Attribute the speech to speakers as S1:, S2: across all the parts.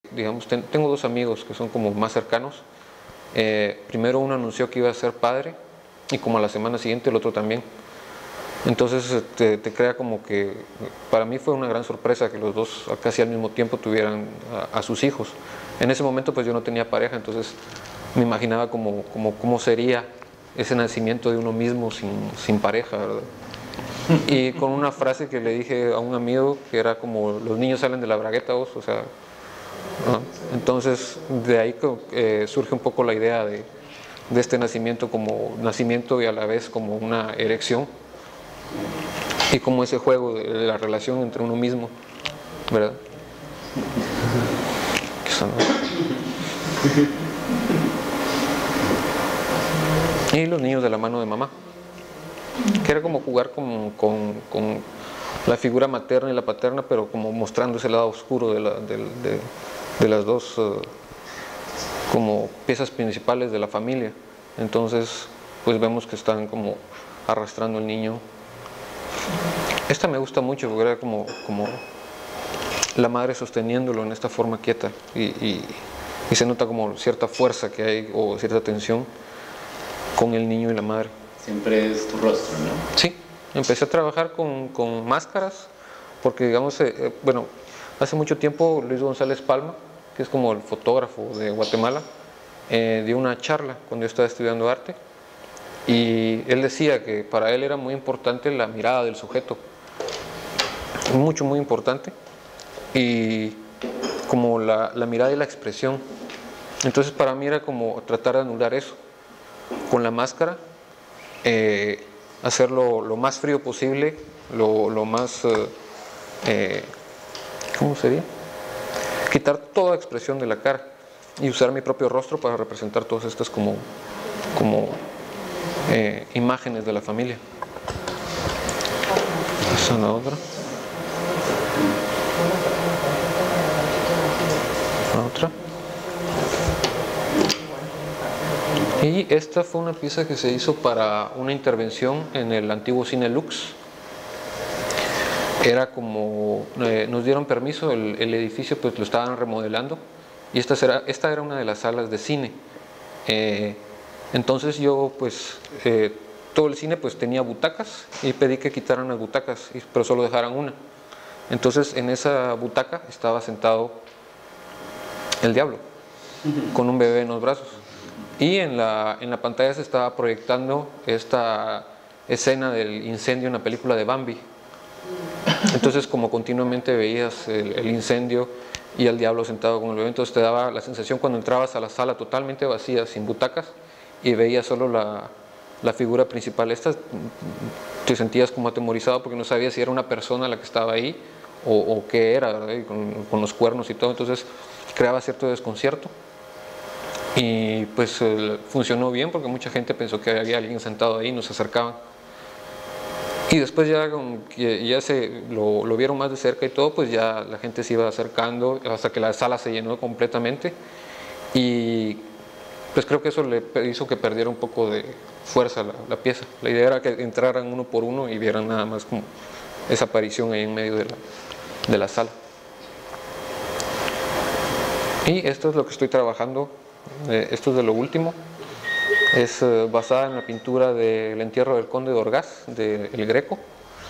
S1: Digamos, tengo dos amigos que son como más cercanos. Primero uno anunció que iba a ser padre y como a la semana siguiente el otro también. Entonces te crea como que, para mí fue una gran sorpresa que los dos casi al mismo tiempo tuvieran a sus hijos. En ese momento pues yo no tenía pareja, entonces me imaginaba cómo sería ese nacimiento de uno mismo sin pareja, ¿verdad? Y con una frase que le dije a un amigo que era como: los niños salen de la bragueta, vos, o sea, ¿no? Entonces de ahí surge un poco la idea de este nacimiento como nacimiento y a la vez como una erección, y como ese juego de la relación entre uno mismo, ¿verdad? Y los niños de la mano de mamá, que era como jugar con la figura materna y la paterna, pero como mostrando ese lado oscuro de las dos como piezas principales de la familia. Entonces pues vemos que están como arrastrando al niño. Esta me gusta mucho porque era como la madre sosteniéndolo en esta forma quieta, y se nota como cierta fuerza que hay o cierta tensión con el niño y la madre.
S2: Siempre es tu rostro, ¿no?
S1: Sí, empecé a trabajar con máscaras porque, digamos, bueno, hace mucho tiempo Luis González Palma, que es como el fotógrafo de Guatemala, dio una charla cuando yo estaba estudiando arte, y él decía que para él era muy importante la mirada del sujeto, muy importante, y como la mirada y la expresión. Entonces para mí era como tratar de anular eso con la máscara, hacerlo lo más frío posible, lo más ¿cómo sería? Quitar toda expresión de la cara y usar mi propio rostro para representar todas estas como imágenes de la familia. Esa es la otra. La otra. Y esta fue una pieza que se hizo para una intervención en el antiguo Cine Lux. Era como, nos dieron permiso, el edificio pues lo estaban remodelando, y esta era una de las salas de cine. Entonces yo pues, todo el cine pues tenía butacas, y pedí que quitaran las butacas, pero solo dejaran una. Entonces en esa butaca estaba sentado el diablo, con un bebé en los brazos. Y en la pantalla se estaba proyectando esta escena del incendio en la película de Bambi. Entonces como continuamente veías el incendio y al diablo sentado con el bebé, entonces te daba la sensación cuando entrabas a la sala totalmente vacía, sin butacas, y veías solo la figura principal. Esta te sentías como atemorizado porque no sabías si era una persona la que estaba ahí o qué era, ¿verdad? Con los cuernos y todo, entonces creaba cierto desconcierto. Y pues funcionó bien porque mucha gente pensó que había alguien sentado ahí y nos acercaban. Y después ya lo vieron más de cerca y todo, pues ya la gente se iba acercando hasta que la sala se llenó completamente. Y pues creo que eso le hizo que perdiera un poco de fuerza la pieza. La idea era que entraran uno por uno y vieran nada más como esa aparición ahí en medio de la sala. Y esto es lo que estoy trabajando. Esto es de lo último. Es basada en la pintura del entierro del conde de Orgaz, de El Greco.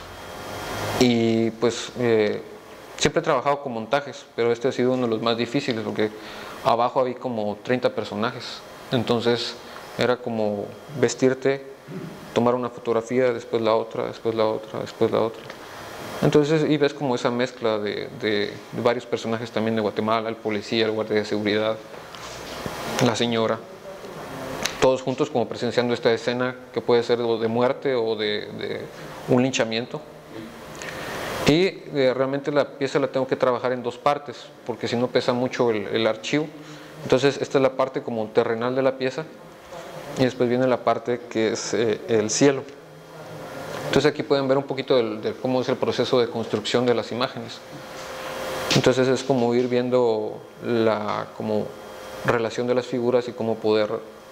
S1: Y pues siempre he trabajado con montajes, pero este ha sido uno de los más difíciles porque abajo había como 30 personajes. Entonces era como vestirte, tomar una fotografía, después la otra, después la otra, después la otra. Entonces, y ves como esa mezcla de varios personajes también de Guatemala: el policía, el guardia de seguridad, la señora, todos juntos como presenciando esta escena que puede ser de muerte o de un linchamiento. Y realmente la pieza la tengo que trabajar en dos partes porque si no pesa mucho el archivo. Entonces esta es la parte como terrenal de la pieza, y después viene la parte que es el cielo. Entonces aquí pueden ver un poquito de cómo es el proceso de construcción de las imágenes. Entonces es como ir viendo la como relación de las figuras y cómo poder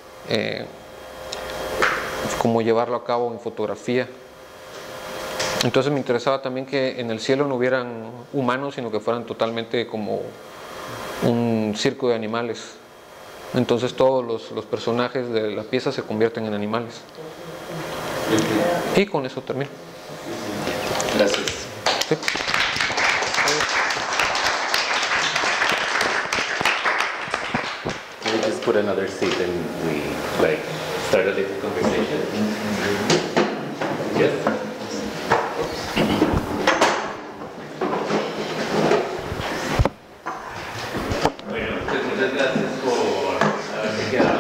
S1: cómo llevarlo a cabo en fotografía. Entonces me interesaba también que en el cielo no hubieran humanos, sino que fueran totalmente como un circo de animales. Entonces todos los personajes de la pieza se convierten en animales. Y con eso termino.
S2: Gracias.
S1: Sí.
S2: Can we just put another seat and we like start a little conversation? Yes. Bueno, pues muchas gracias por haberse quedado.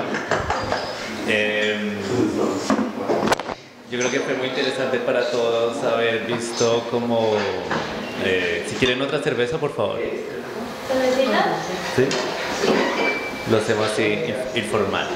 S2: Yo creo que fue muy interesante para todos haber visto como... si quieren otra cerveza, por favor.
S3: ¿Cervecita?
S2: ¿Sí? Lo hacemos así, informal.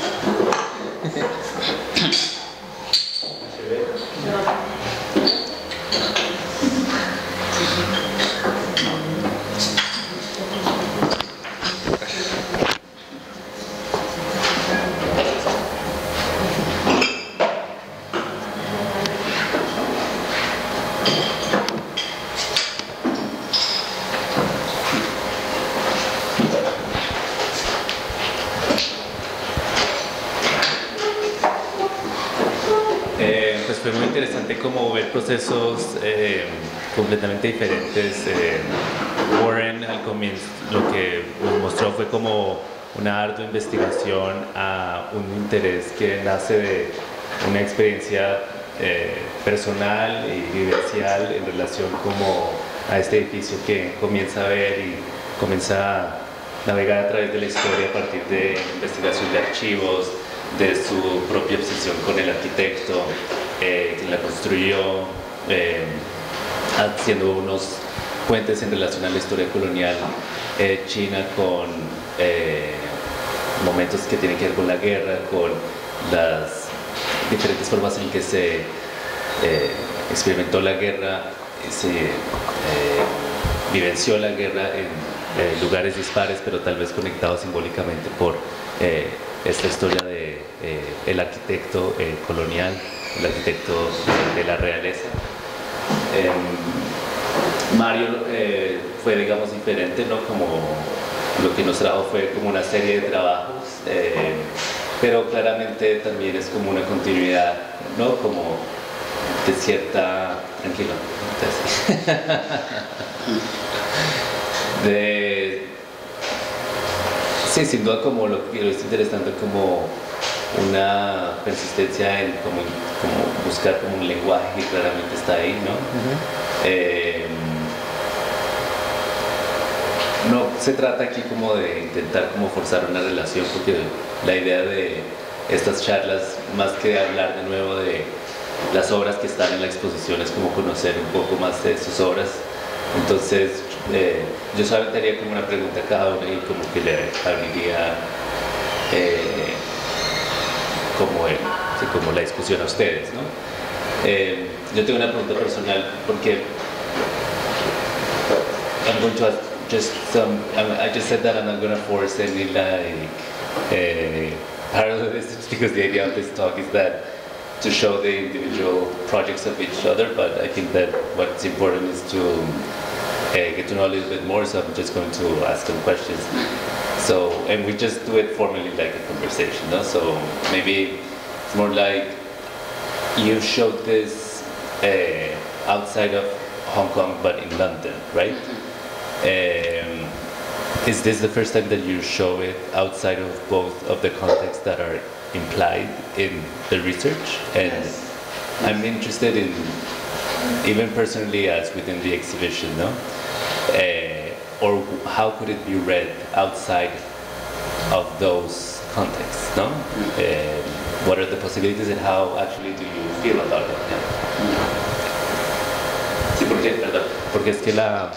S2: Pues fue muy interesante como ver procesos completamente diferentes. Warren al comienzo lo que nos mostró fue como una ardua investigación a un interés que nace de una experiencia personal y vivencial en relación como a este edificio que comienza a ver y comienza a navegar a través de la historia a partir de investigación de archivos, de su propia obsesión con el arquitecto que la construyó, haciendo unos puentes en relación a la historia colonial china con momentos que tienen que ver con la guerra, con las diferentes formas en que se experimentó la guerra, se vivenció la guerra en lugares dispares, pero tal vez conectados simbólicamente por esta historia de el arquitecto colonial, el arquitecto de la realeza. Mario fue, digamos, diferente, ¿no? Como lo que nos trajo fue como una serie de trabajos, pero claramente también es como una continuidad, ¿no? Como de cierta... Tranquilo. Sí, sin duda como lo que es interesante como una persistencia en como buscar como un lenguaje que claramente está ahí, ¿no? No se trata aquí como de intentar como forzar una relación, porque la idea de estas charlas, más que hablar de nuevo de las obras que están en la exposición, es como conocer un poco más de sus obras. Entonces yo solamente haría como una pregunta a cada uno y como que le abriría como la discusión a ustedes, ¿no? Yo tengo una pregunta personal porque I'm going to ask I just said that I'm not going to force any like part of this, because the idea of this talk is that to show the individual projects of each other, but I think that what's important is to get to know a little bit more, so I'm just going to ask some questions. So, and we just do it formally like a conversation, no? So maybe it's more like you showed this outside of Hong Kong but in London, right? Is this the first time that you show it outside of both of the contexts that are implied in the research? And
S3: Yes.
S2: I'm interested in, even personally as within the exhibition, no? Or how could it be read outside of those contexts, no? What are the possibilities and how actually do you feel about it? Sí, porque es que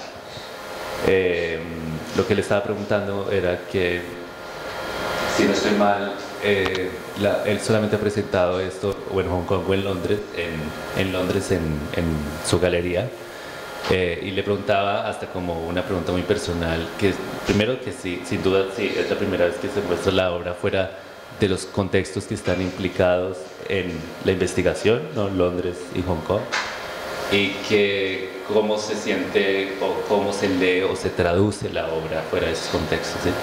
S2: lo que le estaba preguntando era que, si no estoy mal, él solamente ha presentado esto o en Hong Kong o en Londres, en Londres en su galería, y le preguntaba hasta como una pregunta muy personal, que primero que sí, sin duda sí, es la primera vez que se muestra la obra fuera de los contextos que están implicados en la investigación, ¿no? Londres y Hong Kong, y que cómo se siente o cómo se lee o se traduce la obra fuera de esos contextos. ¿Sí?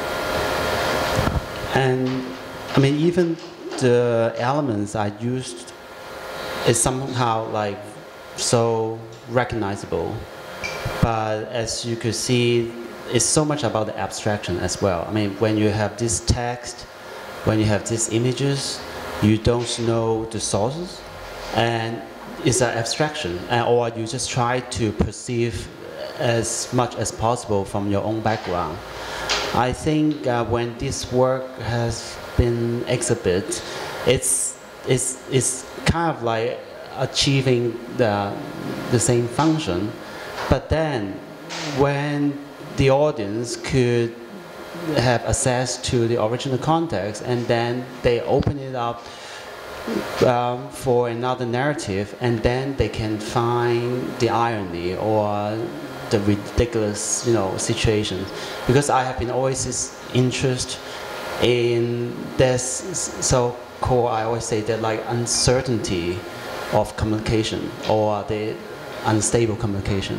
S4: And I mean, even the elements I used is somehow like so recognizable. But as you could see, it's so much about the abstraction as well. I mean, when you have this text, when you have these images, you don't know the sources, and it's an abstraction, or you just try to perceive as much as possible from your own background. I think when this work has been exhibited, it's kind of like achieving the same function, but then when the audience could have access to the original context and then they open it up for another narrative, and then they can find the irony or the ridiculous, situations. Because I have been always interested in this so-called, I always say that like uncertainty of communication or the unstable communication.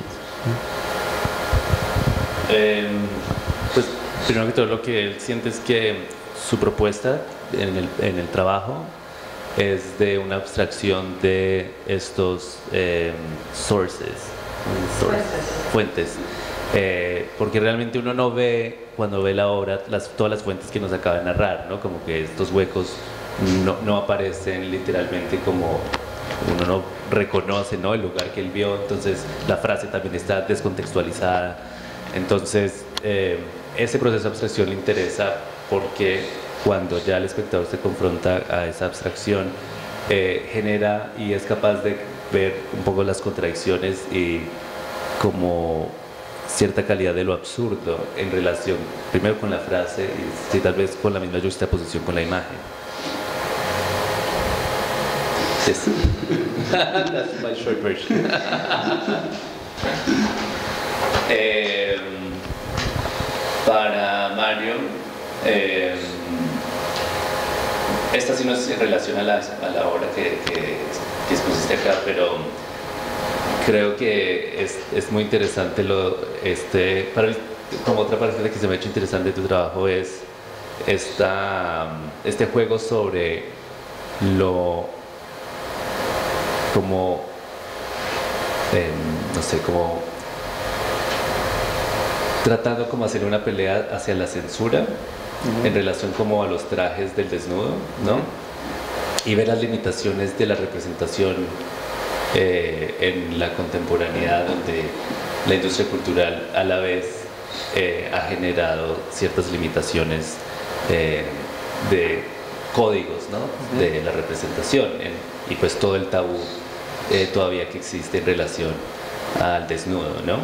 S2: Pues primero que todo lo que él siente es que su propuesta en el trabajo es de una abstracción de estos fuentes, porque realmente uno no ve cuando ve la obra todas las fuentes que nos acaba de narrar, ¿no? Como que estos huecos no aparecen literalmente, como uno no reconoce, ¿no?, el lugar que él vio, entonces la frase también está descontextualizada. Entonces ese proceso de abstracción le interesa porque cuando ya el espectador se confronta a esa abstracción, genera y es capaz de ver un poco las contradicciones y como cierta calidad de lo absurdo en relación primero con la frase y sí, tal vez con la misma juxtaposición con la imagen. Yes. That's my short version. Para Mario, esta sí no es en relación a la obra que expusiste acá, pero creo que es muy interesante como otra parte que se me ha hecho interesante de tu trabajo es este juego sobre como no sé, como tratando como hacer una pelea hacia la censura en relación como a los trajes del desnudo, ¿no? Y ver las limitaciones de la representación en la contemporaneidad, donde la industria cultural a la vez ha generado ciertas limitaciones de códigos, ¿no?, de la representación y pues todo el tabú todavía que existe en relación al desnudo, ¿no?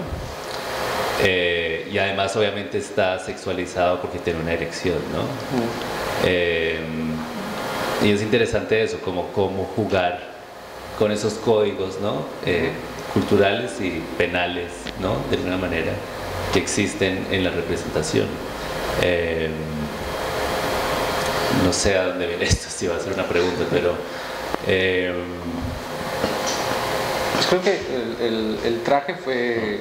S2: Y además obviamente está sexualizado porque tiene una erección, ¿no? Y es interesante eso, como cómo jugar con esos códigos, ¿no?, culturales y penales, ¿no?, de alguna manera, que existen en la representación. No sé a dónde viene esto, si va a ser una pregunta, pero
S1: pues creo que el traje fue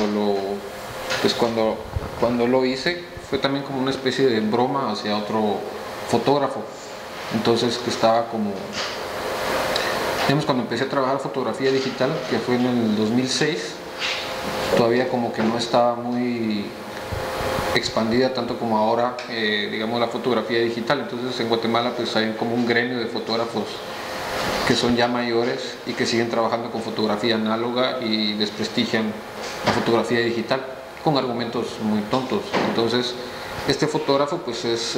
S1: cuando lo hice, fue también como una especie de broma hacia otro fotógrafo. Entonces, que estaba como, digamos, cuando empecé a trabajar fotografía digital, que fue en el 2006, todavía como que no estaba muy expandida tanto como ahora, digamos, la fotografía digital. Entonces en Guatemala pues hay como un gremio de fotógrafos que son ya mayores y que siguen trabajando con fotografía análoga y desprestigian la fotografía digital con argumentos muy tontos. Entonces este fotógrafo pues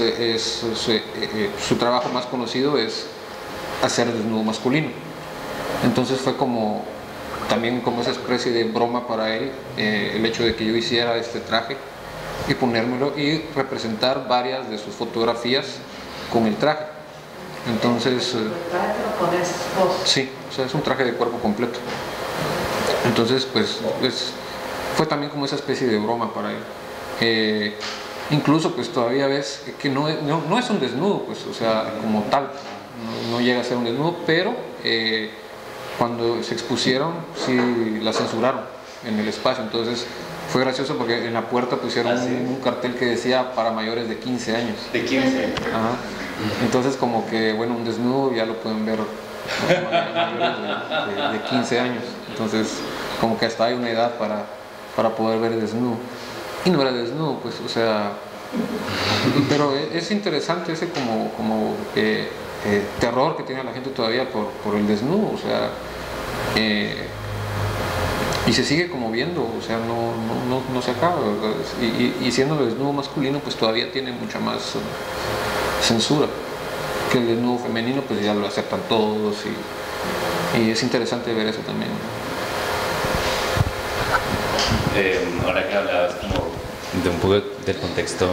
S1: su trabajo más conocido es hacer desnudo masculino. Entonces fue como también como esa especie de broma para él, el hecho de que yo hiciera este traje y ponérmelo y representar varias de sus fotografías con el traje. Entonces, sí, o sea, es un traje de cuerpo completo. Entonces, pues fue también como esa especie de broma para él. Incluso, pues todavía ves que no es un desnudo, pues, o sea, como tal, no llega a ser un desnudo, pero cuando se expusieron, sí la censuraron. en el espacio. Entonces fue gracioso porque en la puerta pusieron un cartel que decía para mayores de 15 años.
S2: De 15.
S1: Ajá. Entonces como que, bueno, un desnudo ya lo pueden ver mayores de 15 años. Entonces como que hasta hay una edad para poder ver desnudo. Y no era desnudo, pues, o sea... Pero es interesante ese como terror que tiene la gente todavía por el desnudo, o sea... y se sigue como viendo, o sea, no se acaba, ¿verdad? Y siendo el desnudo masculino, pues todavía tiene mucha más censura que el desnudo femenino, pues ya lo aceptan todos y es interesante ver eso también.
S2: Ahora que hablabas como de un poco del contexto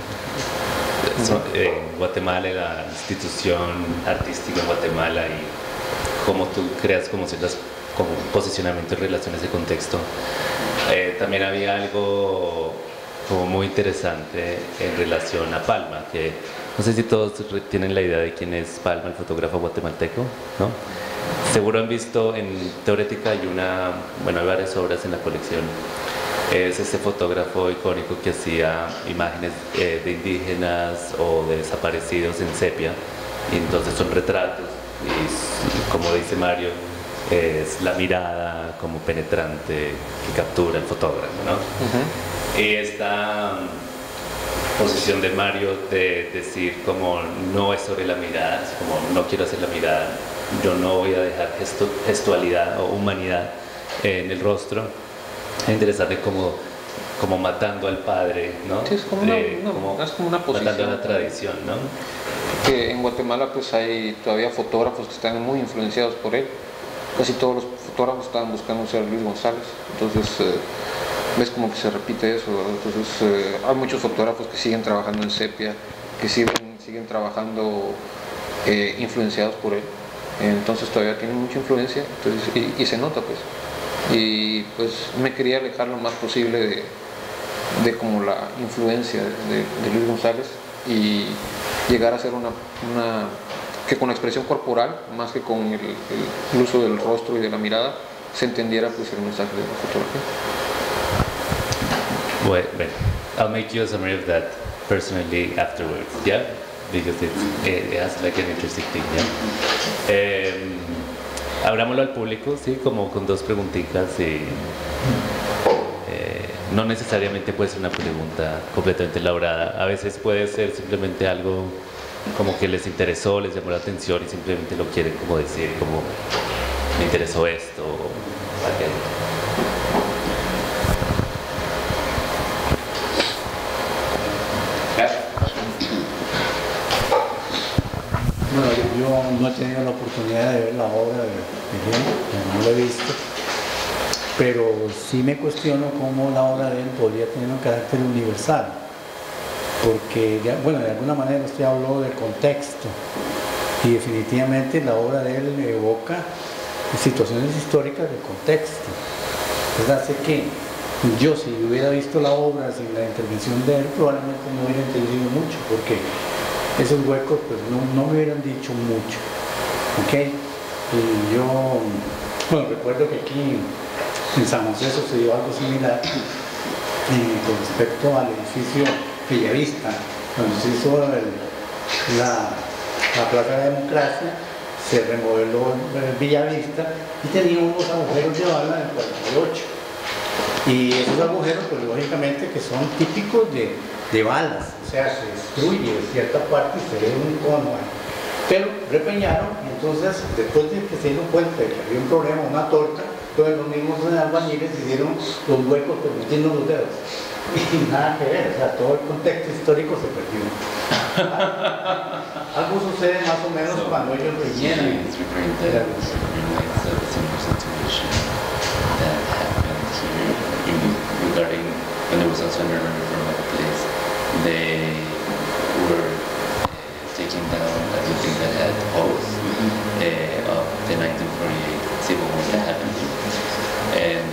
S2: en Guatemala, la institución artística en Guatemala y cómo tú creas como ciertas como posicionamiento en relación a ese contexto. También había algo como muy interesante en relación a Palma, que no sé si todos tienen la idea de quién es Palma, el fotógrafo guatemalteco, ¿no? Seguro han visto en Teorética hay hay varias obras en la colección. Es ese fotógrafo icónico que hacía imágenes de indígenas o de desaparecidos en sepia, y entonces son retratos y, como dice Mario, es la mirada como penetrante que captura el fotógrafo, ¿no? Y esta posición de Mario de decir como no es sobre la mirada, es como no quiero hacer la mirada, yo no voy a dejar gestualidad o humanidad en el rostro. Es interesante como matando al padre, ¿no?
S1: Sí, es como una posición.
S2: Matando a la tradición, ¿no?
S1: Que en Guatemala pues hay todavía fotógrafos que están muy influenciados por él. Casi todos los fotógrafos estaban buscando ser Luis González. Entonces ves como que se repite eso, ¿verdad? Entonces hay muchos fotógrafos que siguen trabajando en sepia, que siguen trabajando influenciados por él. Entonces todavía tienen mucha influencia, entonces, y se nota pues. Y pues me quería alejar lo más posible de como la influencia de Luis González y llegar a ser que con la expresión corporal, más que con el uso del rostro y de la mirada, se entendiera pues el mensaje de la fotografía.
S2: Well, I'll make you a summary of that personally afterwards, yeah? Because it has like an interesting thing, yeah? Abrámoslo al público, sí, como con dos preguntitas y no necesariamente puede ser una pregunta completamente elaborada, a veces puede ser simplemente algo como que les interesó, les llamó la atención y simplemente lo quieren como decir, como me interesó esto o aquello.
S5: Bueno, yo no he tenido la oportunidad de ver la obra de Miguel, no la he visto, pero sí me cuestiono cómo la obra de él podría tener un carácter universal, porque, bueno, de alguna manera usted habló del contexto, y definitivamente la obra de él evoca situaciones históricas de contexto. Es así que yo, si hubiera visto la obra sin la intervención de él, probablemente no hubiera entendido mucho, porque esos huecos pues no me hubieran dicho mucho, ¿ok? Y yo, bueno, recuerdo que aquí en San José sucedió algo similar con respecto al edificio Bellavista, cuando se hizo la Plaza de Democracia, se remodeló Bellavista y tenía unos agujeros de bala en el 48. Y esos agujeros, pues lógicamente que son típicos de balas, o sea, se destruye cierta parte y se ve un cono ahí. Pero repeñaron y entonces, después de que se dieron cuenta de que había un problema, una torta, entonces los mismos albañiles hicieron los huecos permitiendo los dedos. Y nada que ver, o sea, todo el contexto histórico se perdió. Algo sucede más o menos cuando ellos rellenan.
S6: Regarding when there was also an urban reform at the place, they were taking down everything that had holes of the 1948 civil war that happened, and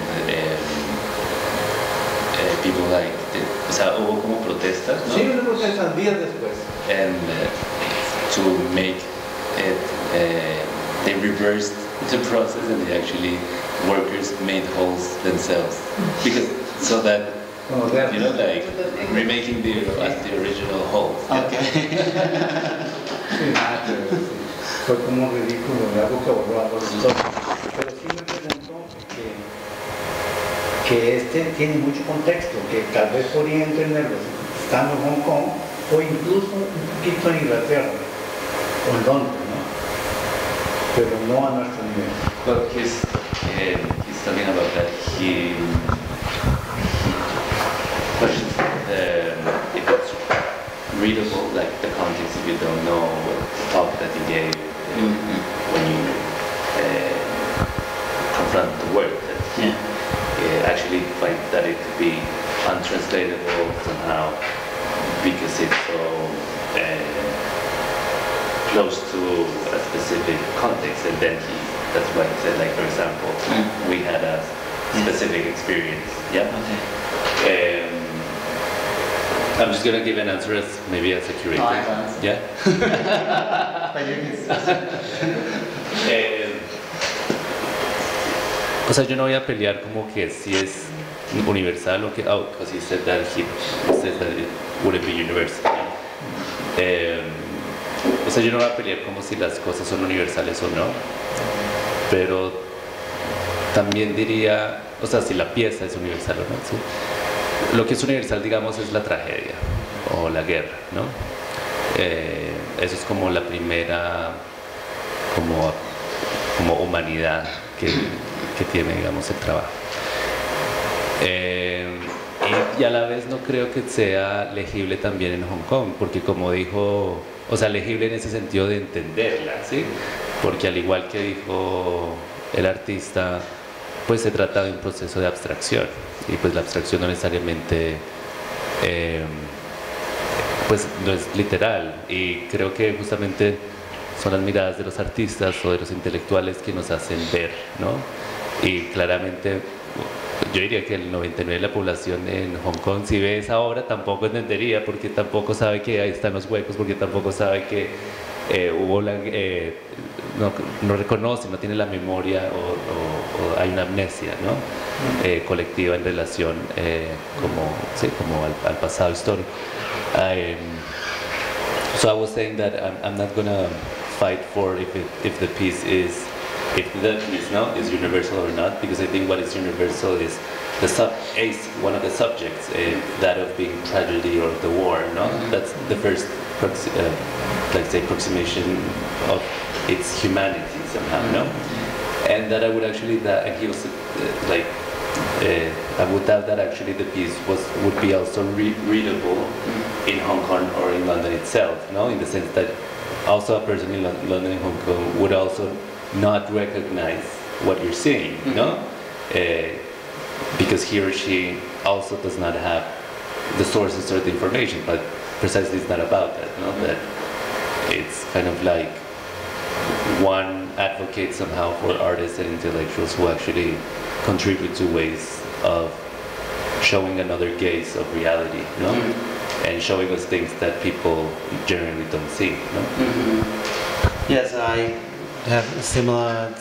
S6: people like, o sea, hubo como protestas, ¿no?
S5: Sí, hubo protestas días después.
S6: And to make it, they reversed the process and they actually workers made holes themselves, because so that you know, like remaking the original holes.
S5: Okay. Sí, nada que ver, sí. Fue como ridículo, algo que volvió a los dos. Pero sí me pregunto que este tiene mucho contexto, que tal vez podría entenderlo estando en Hong Kong o incluso un poquito en Inglaterra o en Londres, ¿no? Pero no a nuestro nivel.
S6: Well, he's talking about that he questions if it's readable, like the context, if you don't know what talk that you gave when you confront the word. That actually find that it could be untranslatable somehow because it's so close to a specific context, and then that's why he said, like, for example, we had a specific experience. Yeah.
S2: Okay. I'm just gonna give an answer as maybe as a curator. Yeah. O sea, yo no voy a pelear como que si es universal o que, oh, because he said that he said that it wouldn't be universal. O sea, yo no voy a pelear como si las cosas son universales o no, pero también diría, o sea, si la pieza es universal o no, ¿sí? Lo que es universal, digamos, es la tragedia o la guerra, ¿no? Eso es como la primera, como humanidad que tiene, digamos, el trabajo. Y a la vez no creo que sea legible también en Hong Kong, porque como dijo, o sea, legible en ese sentido de entenderla, ¿sí? Porque al igual que dijo el artista, pues se trata de un proceso de abstracción, y pues la abstracción no necesariamente pues no es literal, y creo que justamente son las miradas de los artistas o de los intelectuales que nos hacen ver, ¿no? Y claramente yo diría que el 99% de la población en Hong Kong, si ve esa obra, tampoco entendería, porque tampoco sabe que ahí están los huecos, porque tampoco sabe que no reconoce, no tiene la memoria o hay una amnesia, ¿no? Colectiva en relación como al pasado histórico. So I was saying that I'm not gonna fight for if the piece is universal or not, because I think what is universal is one of the subjects, that of being tragedy or the war, no? That's the first approximation of its humanity somehow, no? And that I would actually, and he was I would doubt that actually the piece would be also readable in Hong Kong or in London itself, no? In the sense that also a person in London and Hong Kong would also not recognize what you're seeing, no? Because he or she also does not have the sources or the information, but precisely it's not about that, no? That it's kind of like one advocates somehow for artists and intellectuals who actually contribute to ways of showing another gaze of reality, no? And showing us things that people generally don't see, no?
S4: Yes, I have a similar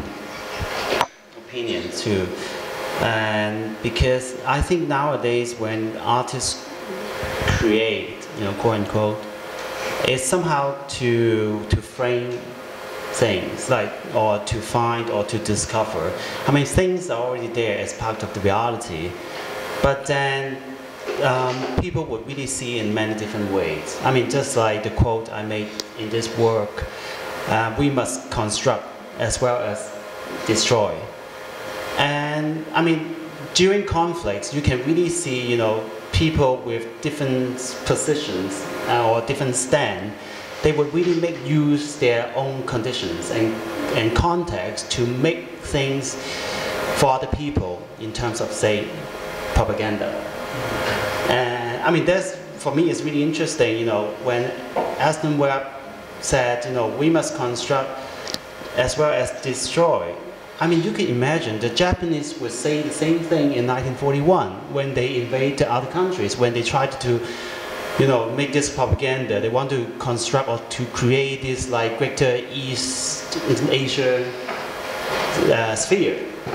S4: opinion too, and because I think nowadays when artists create, quote unquote, it's somehow to frame things, or to find or to discover. I mean, things are already there as part of the reality, but then people would really see in many different ways. I mean, just like the quote I made in this work, we must construct as well as destroy. And I mean, during conflicts, you can really see, people with different positions or different stand. They would really make use their own conditions and context to make things for other people in terms of, say, propaganda. And I mean, that's, for me, it's really interesting, when Aston Webb said, we must construct as well as destroy. I mean, you can imagine the Japanese would say the same thing in 1941 when they invaded other countries, when they tried to make this propaganda. They want to construct or to create this like greater East Asia sphere.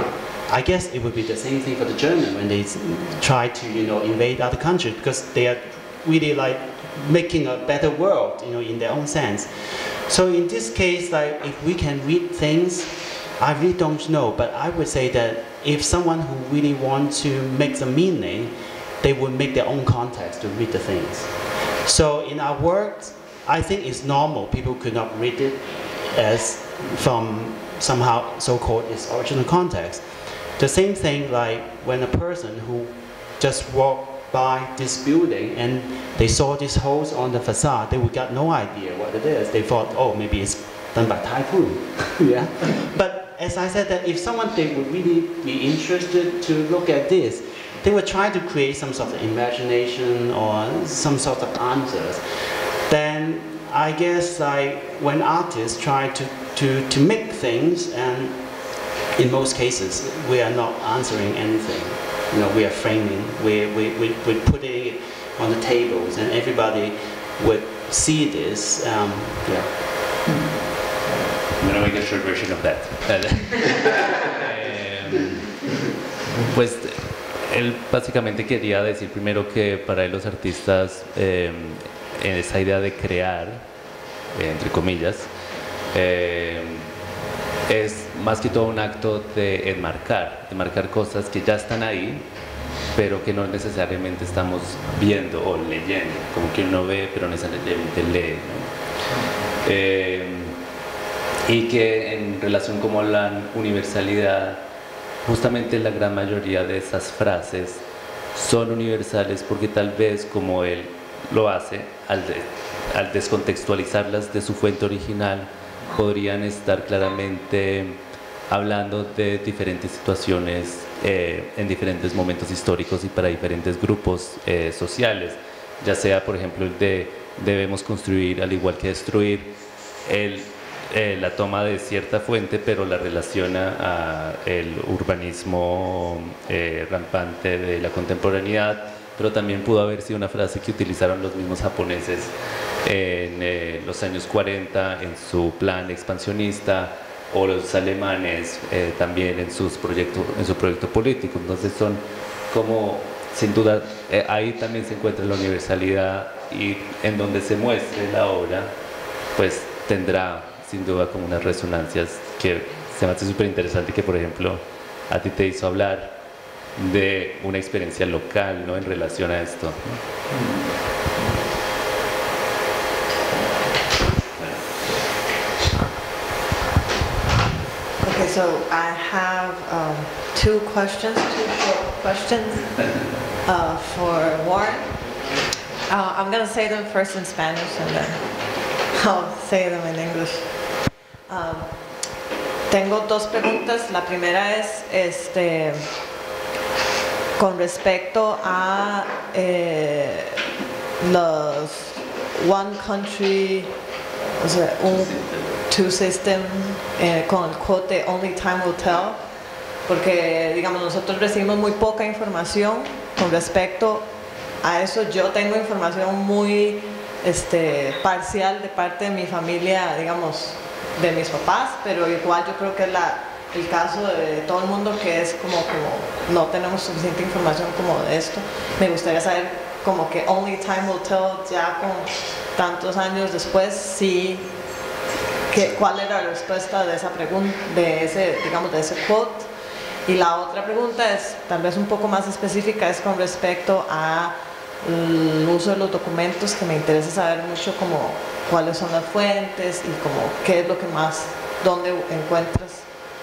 S4: I guess it would be the same thing for the German when they try to, invade other countries, because they are really like making a better world, in their own sense. So in this case, like if we can read things, I really don't know, but I would say that if someone who really wants to make the meaning, they would make their own context to read the things. So in our work, I think it's normal. People could not read it as from somehow so-called its original context. The same thing like when a person who just walked by this building and they saw these holes on the facade, they would got no idea what it is. They thought, oh, maybe it's done by typhoon. Yeah. But as I said, that if someone they would really be interested to look at this, they would try to create some sort of imagination or some sort of answers. Then I guess like when artists try to make things, and in most cases we are not answering anything. We are framing, we're putting it on the tables, and everybody would see this.
S2: I'm going to make a short version of that. Pues él básicamente quería decir primero que para él los artistas esa idea de crear, entre comillas, es más que todo un acto de enmarcar cosas que ya están ahí, pero que no necesariamente estamos viendo o leyendo, como que uno ve pero no necesariamente lee, ¿no? Y que en relación como a la universalidad, justamente la gran mayoría de esas frases son universales porque tal vez como él lo hace, al descontextualizarlas de su fuente original, podrían estar claramente hablando de diferentes situaciones en diferentes momentos históricos y para diferentes grupos sociales, ya sea por ejemplo el de debemos construir al igual que destruir, la toma de cierta fuente pero la relaciona a el urbanismo rampante de la contemporaneidad, pero también pudo haber sido una frase que utilizaron los mismos japoneses en los años 40 en su plan expansionista, o los alemanes también en su proyecto político. Entonces son como, sin duda, ahí también se encuentra la universalidad, y en donde se muestre la obra, pues tendrá sin duda como unas resonancias que se me hace súper interesante, que por ejemplo a ti te hizo hablar de una experiencia local, ¿no?, en relación a esto, ¿no?
S7: Okay, so I have two short questions for Warren. I'm going to say them first in Spanish and then I'll say them in English. Tengo dos preguntas. La primera es con respecto a los one country, o sea, two system, con el quote Only Time Will Tell, porque digamos nosotros recibimos muy poca información con respecto a eso. Yo tengo información muy parcial de parte de mi familia, digamos, de mis papás, pero igual yo creo que es el caso de todo el mundo, que es como no tenemos suficiente información como de esto. Me gustaría saber como que Only Time Will Tell, ya con tantos años después, sí, cuál era la respuesta de esa pregunta, de ese quote. Y la otra pregunta es tal vez un poco más específica, es con respecto a el uso de los documentos, que me interesa saber mucho como cuáles son las fuentes y como qué es lo que más, dónde encuentras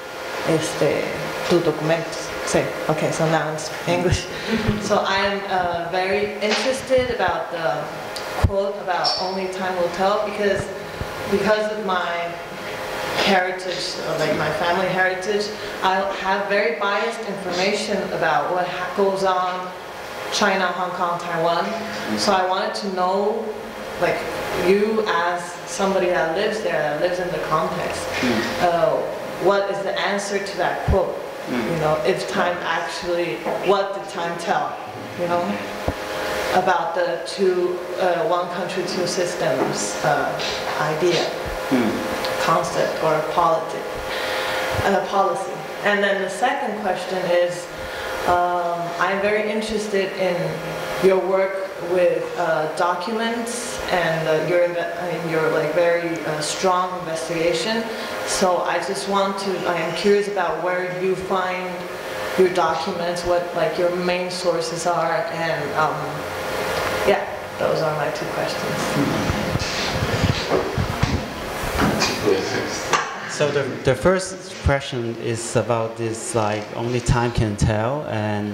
S7: tus documentos. Sí, okay, so now it's English. So I'm very interested about the quote about Only Time Will Tell, because of my heritage, like my family heritage, I have very biased information about what goes on China, Hong Kong, Taiwan. So I wanted to know, like, you as somebody that lives there, that lives in the context, what is the answer to that quote? You know, if time actually, what did time tell? You know, about the one country, two systems idea, concept or policy. And then the second question is, I'm very interested in your work with documents and your like very strong investigation. So I just I am curious about where you find your documents, what like your main sources are, and yeah, those are my two questions.
S4: So the first question is about this, like only time can tell, and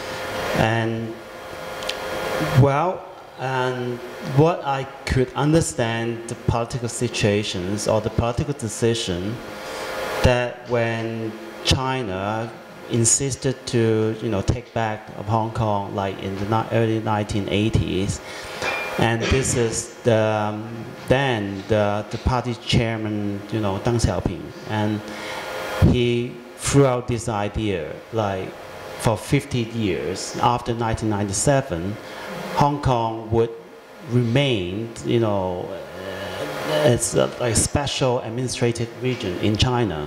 S4: well, and what I could understand the political situations or the political decision that when China insisted to take back of Hong Kong like in the early 1980s, and this is then the party chairman Deng Xiaoping, and he threw out this idea like for 50 years after 1997 Hong Kong would remain as a special administrative region in China.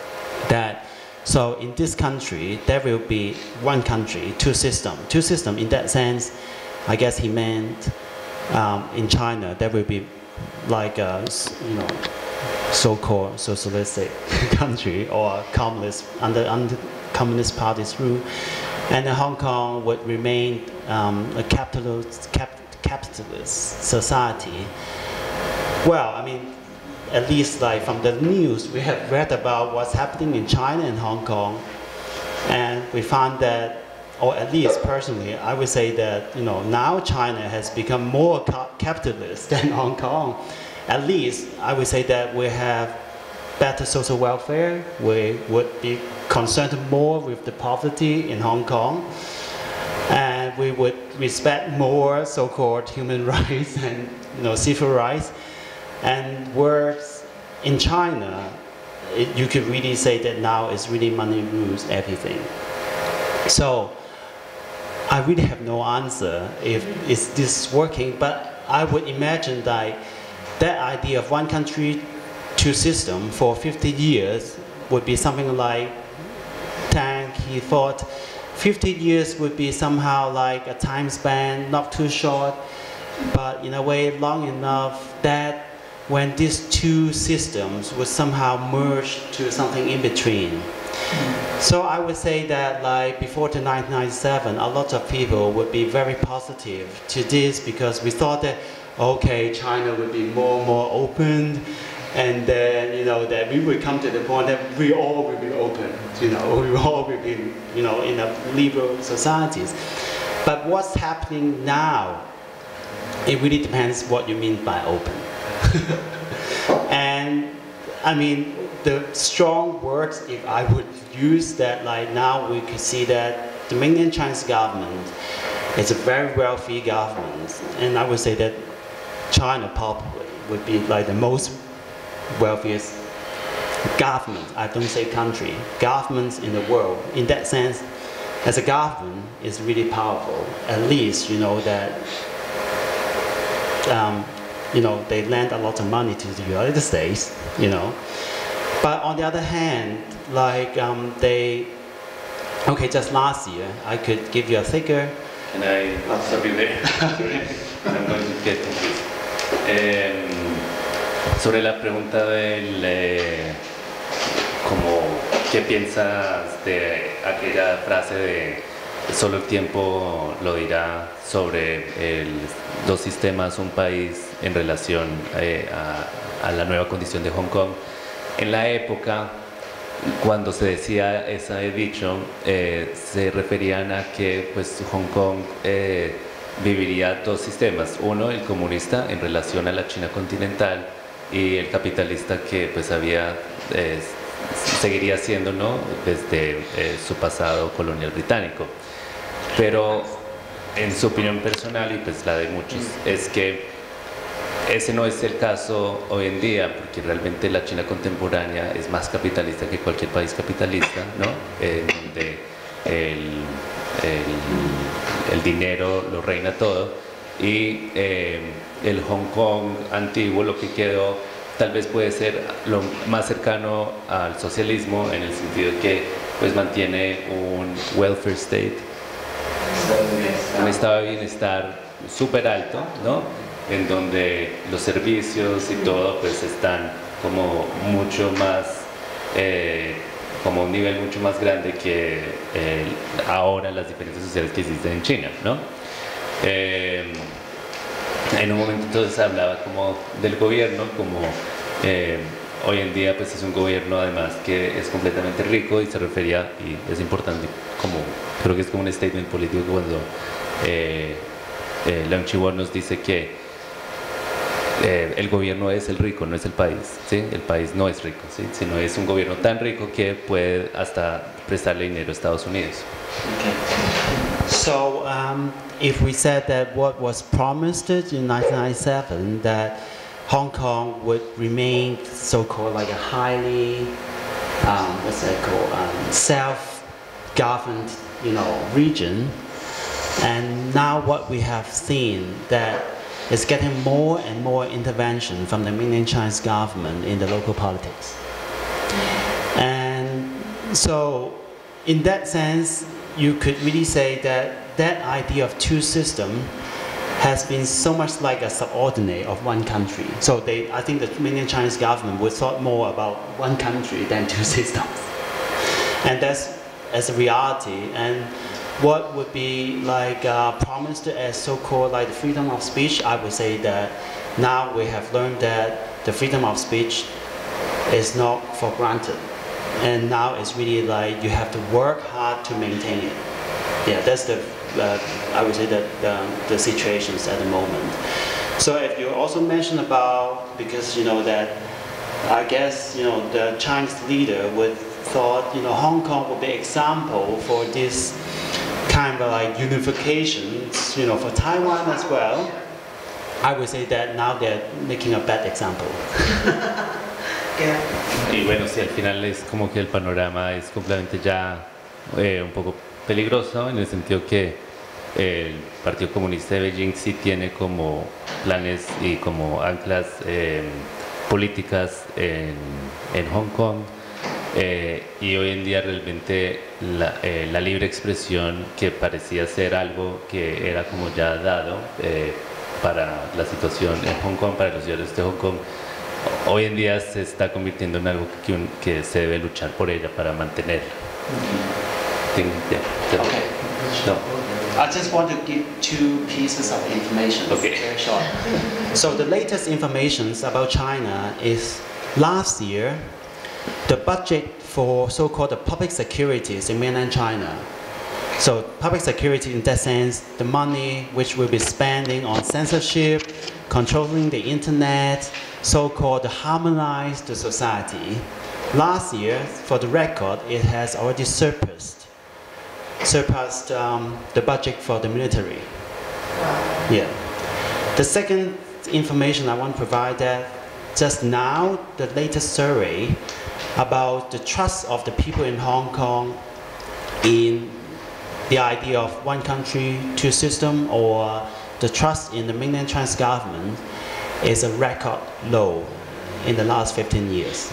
S4: So in this country, there will be one country, two systems. Two systems in that sense, I guess he meant in China, there will be like a so-called socialistic country or communist, under Communist Party's rule. And Hong Kong would remain a capitalist society. Well, I mean, at least like from the news, we have read about what's happening in China and Hong Kong, and we found that, or at least personally, I would say that now China has become more capitalist than Hong Kong. At least I would say that we have better social welfare. We would be concerned more with the poverty in Hong Kong, and we would respect more so-called human rights and civil rights. And whereas in China, you could really say that now it's really money rules everything. So I really have no answer if is this working, but I would imagine that idea of one country, two system for 50 years would be something like Tang. He thought 50 years would be somehow like a time span, not too short, but in a way long enough that when these two systems would somehow merge to something in between. So I would say that like before the 1997, a lot of people would be very positive to this because we thought that, okay, China would be more and more open, and then that we would come to the point that we all will be open, we all will be in a liberal societies. But what's happening now, it really depends what you mean by open. And I mean, the strong words, if I would use that, like now we could see that the mainland Chinese government is a very wealthy government, and I would say that China probably would be like the most wealthiest government, I don't say country, governments in the world. In that sense, as a government, it's really powerful. At least that they lend a lot of money to the United States, But on the other hand, like just last year, I could give you a figure.
S6: Can I stop you there? Sorry, I'm going to get confused. Sobre la pregunta del como qué piensas de aquella frase de solo el tiempo lo dirá sobre dos sistemas, un país en relación a la nueva condición de Hong Kong. En la época, cuando se decía ese dicho, se referían a que pues, Hong Kong viviría dos sistemas, uno el comunista en relación a la China continental y el capitalista que pues seguiría siendo desde su pasado colonial británico. Pero en su opinión personal y pues la de muchos es que ese no es el caso hoy en día, porque realmente la China contemporánea es más capitalista que cualquier país capitalista, donde el dinero lo reina todo, y el Hong Kong antiguo, lo que quedó,
S2: tal vez puede ser lo más cercano al socialismo en el sentido que pues mantiene un welfare state, un estado de bienestar súper alto, ¿no? En donde los servicios y todo pues están como mucho más, como un nivel mucho más grande que ahora las diferencias sociales que existen en China, ¿no? En un momento entonces hablaba como del gobierno, como hoy en día pues es un gobierno además que es completamente rico, y se refería, y es importante, como creo que es como un statement político cuando Leung Chee-won nos dice que el gobierno es el rico, no es el país, ¿sí? El país no es rico, ¿sí? Sino es un gobierno tan rico que puede hasta prestarle dinero a Estados Unidos.
S4: Okay. So, if we said that what was promised in 1997, that Hong Kong would remain so-called like a highly, what's that called, self-governed, region, and now what we have seen that is getting more and more intervention from the mainland Chinese government in the local politics. And so, in that sense, you could really say that that idea of two systems has been so much like a subordinate of one country. So I think the mainland Chinese government would thought more about one country than two systems. And that's as a reality. And what would be like promised as so-called like the freedom of speech, I would say that now we have learned that the freedom of speech is not for granted. And now it's really like you have to work hard to maintain it. Yeah, that's the, I would say that the situations at the moment. So if you also mentioned about, because that I guess the Chinese leader would thought Hong Kong would be example for this kind of like unification, for Taiwan as well. I would say that now they're making a bad example.
S2: Y bueno, sí, al final es como que el panorama es completamente ya un poco peligroso, en el sentido que el Partido Comunista de Beijing sí tiene como planes y como anclas políticas en Hong Kong, y hoy en día realmente la libre expresión, que parecía ser algo que era como ya dado para la situación en Hong Kong, para los ciudadanos de Hong Kong, hoy en día se está convirtiendo en algo que se debe luchar por ella para mantenerla.
S4: Okay.
S2: No.
S4: I just want to give two pieces of information.
S2: Okay.
S4: Very short. So the latest information about China is last year, the budget for so-called the public securities in mainland China. So public security in that sense, the money which will be spending on censorship, controlling the internet, so-called harmonize the society. Last year, for the record, it has already surpassed the budget for the military. Yeah. The second information I want to provide that just now, the latest survey about the trust of the people in Hong Kong in the idea of one country, two system, or the trust in the mainland Chinese government is a record low in the last 15 years.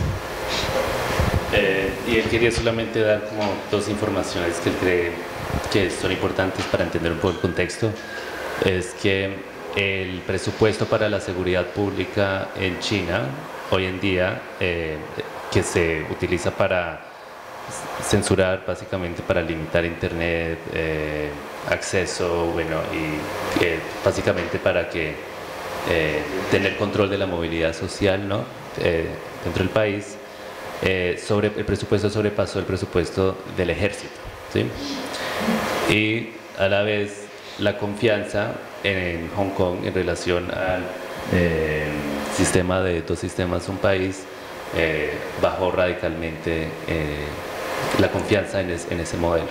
S2: Y él quería solamente dar como dos informaciones que él cree que son importantes para entender un poco el contexto. Es que el presupuesto para la seguridad pública en China hoy en día, que se utiliza para censurar, básicamente para limitar internet, acceso, bueno, y básicamente para que tener control de la movilidad social, ¿no? Dentro del país, el presupuesto sobrepasó el presupuesto del ejército, ¿sí? Y a la vez la confianza en Hong Kong en relación al sistema de dos sistemas, un país, bajó radicalmente la confianza en ese modelo.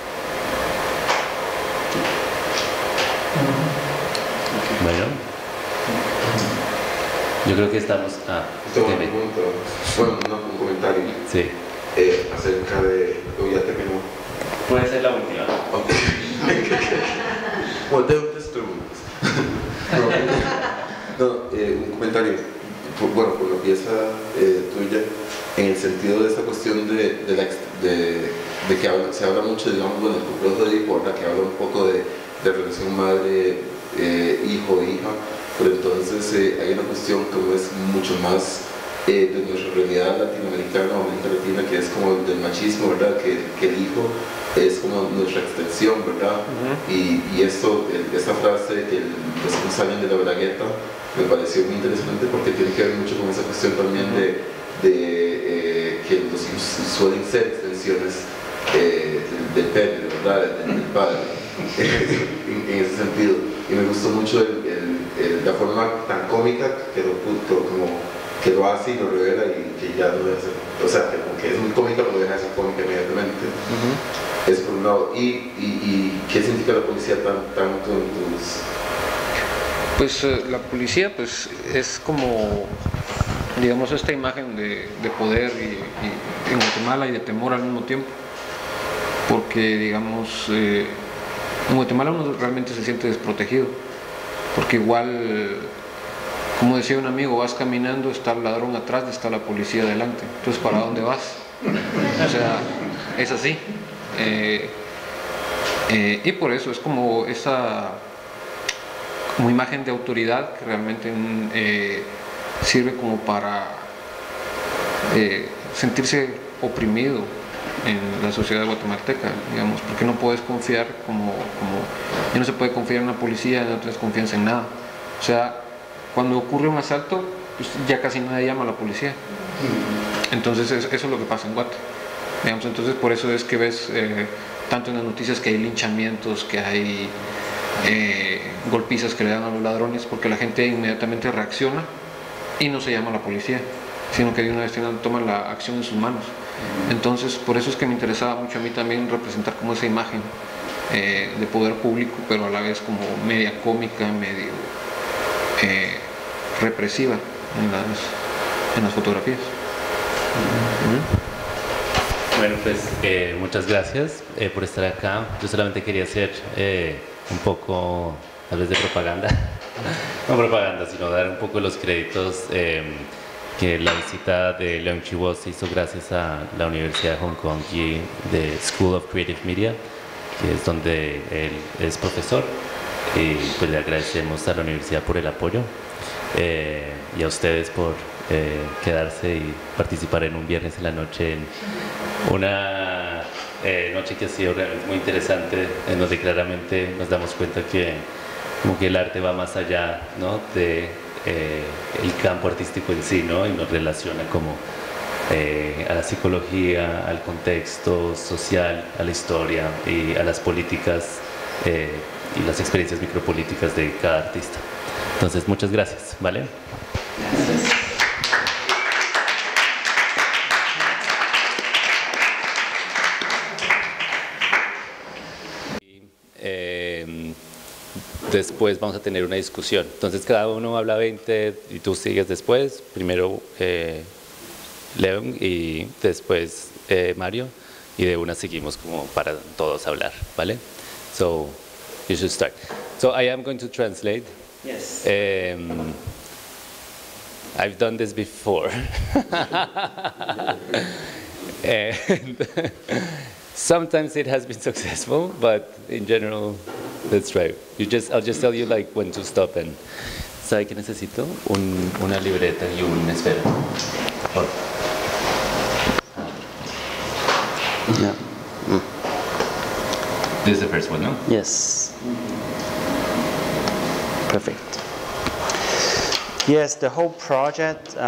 S2: Bueno, yo creo que estamos...
S8: Tengo una pregunta, bueno, un comentario.
S2: Sí.
S8: Acerca de... ya terminó.
S2: Puede ser la última.
S8: Ok. Bueno, tengo tres preguntas. No, un comentario. Bueno, por lo pieza tuya en el sentido de esta cuestión de que se habla mucho, digamos, bueno, el complejo de Edipo, ¿verdad? Que habla un poco de relación madre, hijo, hija, pero entonces hay una cuestión como es mucho más de nuestra realidad latinoamericana o América Latina, que es como del machismo, ¿verdad? Que el hijo es como nuestra extensión, ¿verdad? Y esta frase de que los hijos salen de la bragueta me pareció muy interesante porque tiene que ver mucho con esa cuestión también de que los hijos suelen ser extensiones del pene, ¿verdad? Del padre, en ese sentido. Y me gustó mucho la forma tan cómica que lo hace y lo revela y que ya no es, o sea, que es muy cómica pero deja de ser cómica inmediatamente. Es por un lado. ¿Y qué significa la policía tanto en tus...?
S1: Pues la policía pues es como, digamos, esta imagen de poder y en Guatemala y de temor al mismo tiempo, porque digamos en Guatemala uno realmente se siente desprotegido, porque igual, como decía un amigo, vas caminando, está el ladrón atrás y está la policía adelante, entonces ¿para dónde vas? O sea, es así. Y por eso es como esa como imagen de autoridad que realmente sirve como para sentirse oprimido en la sociedad guatemalteca, digamos, porque no puedes confiar ya no se puede confiar en la policía, no tienes confianza en nada. O sea, cuando ocurre un asalto, pues ya casi nadie llama a la policía. Entonces eso es lo que pasa en Guate, digamos. Entonces por eso es que ves tanto en las noticias que hay linchamientos, que hay golpizas que le dan a los ladrones, porque la gente inmediatamente reacciona y no se llama a la policía, sino que de una vez toman la acción en sus manos. Entonces por eso es que me interesaba mucho a mí también representar como esa imagen de poder público, pero a la vez como media cómica, medio represiva en las fotografías.
S2: Bueno, pues muchas gracias por estar acá. Yo solamente quería hacer un poco, tal vez, de propaganda. No propaganda, sino dar un poco los créditos que la visita de Leung Chee-Wo se hizo gracias a la Universidad de Hong Kong y de School of Creative Media, que es donde él es profesor. Y pues le agradecemos a la universidad por el apoyo y a ustedes por quedarse y participar en un viernes en la noche, en una noche que ha sido realmente muy interesante, en donde claramente nos damos cuenta que como que el arte va más allá, ¿no?, de el campo artístico en sí, ¿no?, y nos relaciona como a la psicología, al contexto social, a la historia y a las políticas y las experiencias micropolíticas de cada artista. Entonces, muchas gracias, ¿vale? Gracias. Después vamos a tener una discusión. Entonces cada uno habla 20 y tú sigues después. Primero Leung y después Mario, y de una seguimos como para todos hablar, ¿vale? So you should start. So I am going to translate.
S4: Yes.
S2: I've done this before. And sometimes it has been successful, but in general, that's right. I'll just tell you like when to stop. And ¿sabe qué necesito? Una libreta y un esfero.
S4: Yeah.
S2: This is the first one, no?
S4: Yes. Perfect. Yes, the whole project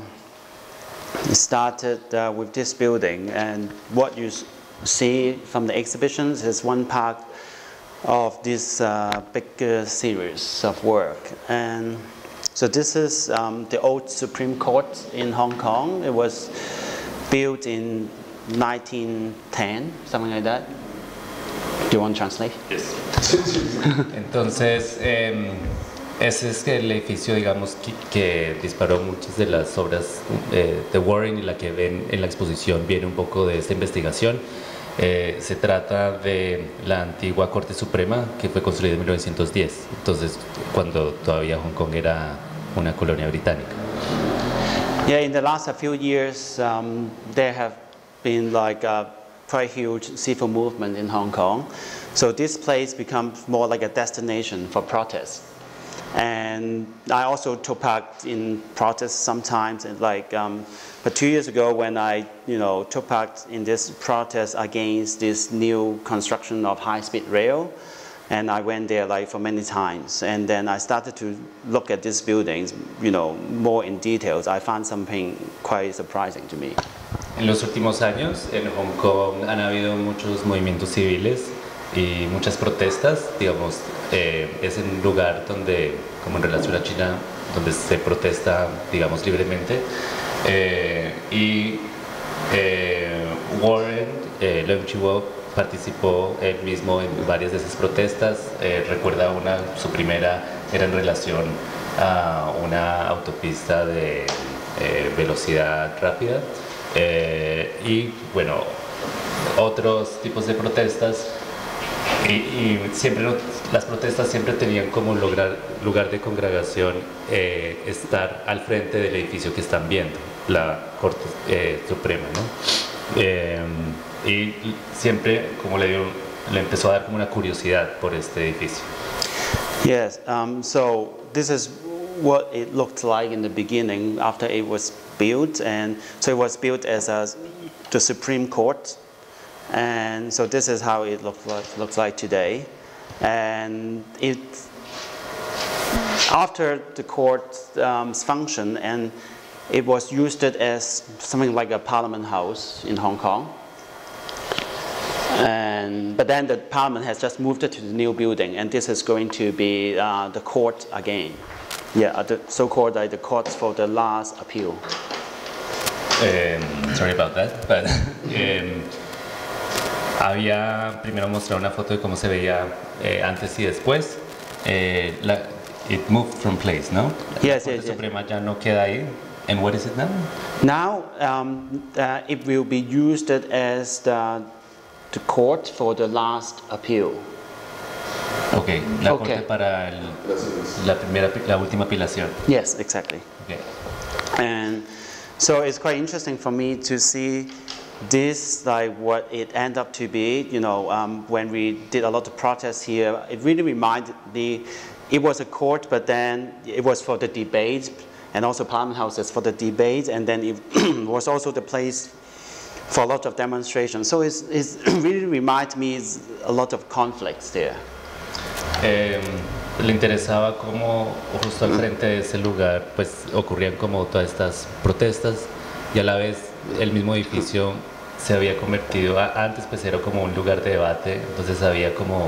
S4: started with this building, and what you see from the exhibitions is one part of this big series of work. And so this is the old Supreme Court in Hong Kong. It was built in 1910, something like that. Do you want to translate?
S2: Yes. Entonces, ese es el edificio, digamos, que disparó muchas de las obras de Warren, y la que ven en la exposición viene un poco de esta investigación. Se trata de la antigua Corte Suprema, que fue construida en 1910, entonces cuando todavía Hong Kong era una colonia británica.
S4: Yeah, in the last few years, there have been like a quite huge civil movement in Hong Kong. So this place becomes more like a destination for protests. And I also took part in protests sometimes. And but 2 years ago, when I took part in this protest against this new construction of high-speed rail, and I went there for many times. And then I started to look at these buildings, more in details. I found something quite surprising to me.
S2: En los últimos años en Hong Kong han habido muchos movimientos civiles y muchas protestas, digamos, es un lugar donde, como en relación a China, donde se protesta, digamos, libremente. Warren Leung Chiu-woo participó él mismo en varias de esas protestas. Recuerda su primera era en relación a una autopista de velocidad rápida. Y bueno, otros tipos de protestas y siempre las protestas siempre tenían como lugar de congregación estar al frente del edificio que están viendo, la Corte Suprema, ¿no? Y siempre, como le empezó a dar como una curiosidad por este edificio.
S4: Yes, so this is what it looked like in the beginning after it was built, and so it was built as the Supreme Court, and so this is how it looks like today. And after the court's function, and it was used as something like a parliament house in Hong Kong. But then the parliament has just moved it to the new building, and this is going to be the court again. Yeah, the so-called the courts for the last appeal.
S2: Sorry about that, but había primero mostrar una foto de cómo se veía antes y después. It moved from place, ¿no?
S4: Yes,
S2: La Corte Suprema ya no queda ahí. And what is it now?
S4: Now it will be used as the court for the last appeal.
S2: Okay, la corte para la última apelación.
S4: Yes, exactly.
S2: Okay.
S4: And so it's quite interesting for me to see this, what it ended up to be. When we did a lot of protests here, it really reminded me. It was a court, but then it was for the debate, and also Parliament houses for the debate, and then it was also the place for a lot of demonstrations. So it really reminds me a lot of conflicts there.
S2: Le interesaba cómo justo al frente de ese lugar pues ocurrían como todas estas protestas, y a la vez el mismo edificio se había convertido, antes pues era como un lugar de debate, entonces había como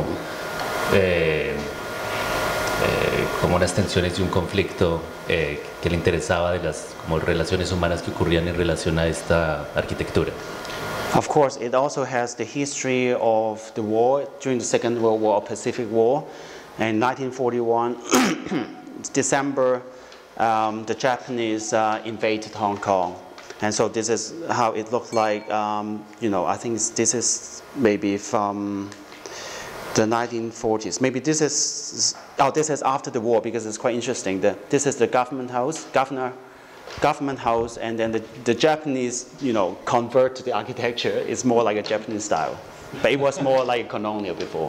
S2: unas tensiones y un conflicto que le interesaba de las como relaciones humanas que ocurrían en relación a esta arquitectura.
S4: Of course, it also has the history of the war during the Second World War, Pacific War. In 1941, December, the Japanese invaded Hong Kong. And so this is how it looked like. I think this is maybe from the 1940s. Maybe this is after the war, because it's quite interesting. This is the government house, and then the Japanese, convert to the architecture. It's more like a Japanese style, but it was more like colonial before.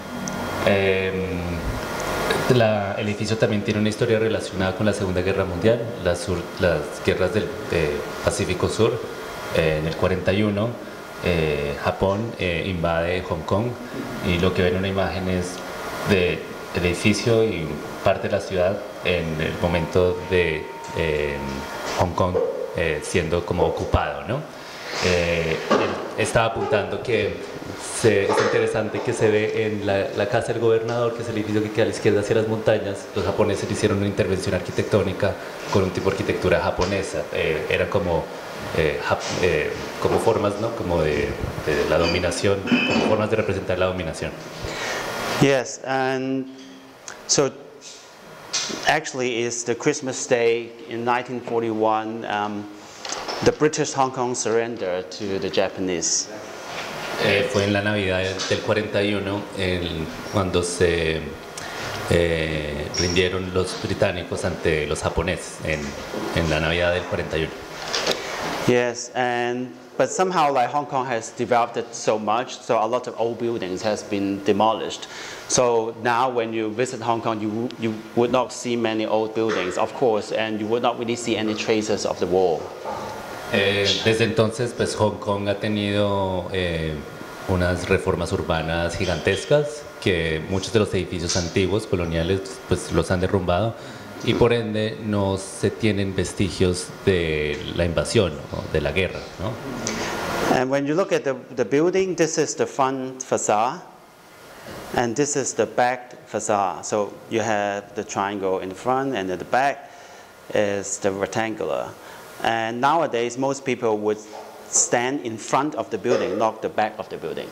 S2: El edificio también tiene una historia relacionada con la Segunda Guerra Mundial, las guerras del Pacífico Sur. En el 41, Japón invade Hong Kong, y lo que ven en una imagen es del edificio y parte de la ciudad en el momento de Hong Kong siendo como ocupado, ¿no? Él estaba apuntando que es interesante que se ve en la casa del gobernador, que es el edificio que queda a la izquierda hacia las montañas. Los japoneses hicieron una intervención arquitectónica con un tipo de arquitectura japonesa. Era como formas, ¿no? Como de la dominación, como formas de representar la dominación.
S4: Yes, and so actually it's the Christmas Day in 1941. The British Hong Kong surrendered to the Japanese.
S2: Fue en la Navidad del 41 cuando se rindieron los británicos ante los japoneses en la Navidad del 41.
S4: Yes, but somehow like Hong Kong has developed it so much, so a lot of old buildings has been demolished. So now when you visit Hong Kong, you would not see many old buildings, of course, and you would not really see any traces of the war.
S2: Desde entonces, pues Hong Kong ha tenido unas reformas urbanas gigantescas, que muchos de los edificios antiguos coloniales pues los han derrumbado, y por ende no se tienen vestigios de la invasión o de la guerra, ¿no?
S4: And when you look at the building, this is the front facade, and this is the back facade. So you have the triangle in the front, and at the back is the rectangular. And nowadays, most people would stand in front of the building, not the back of the building.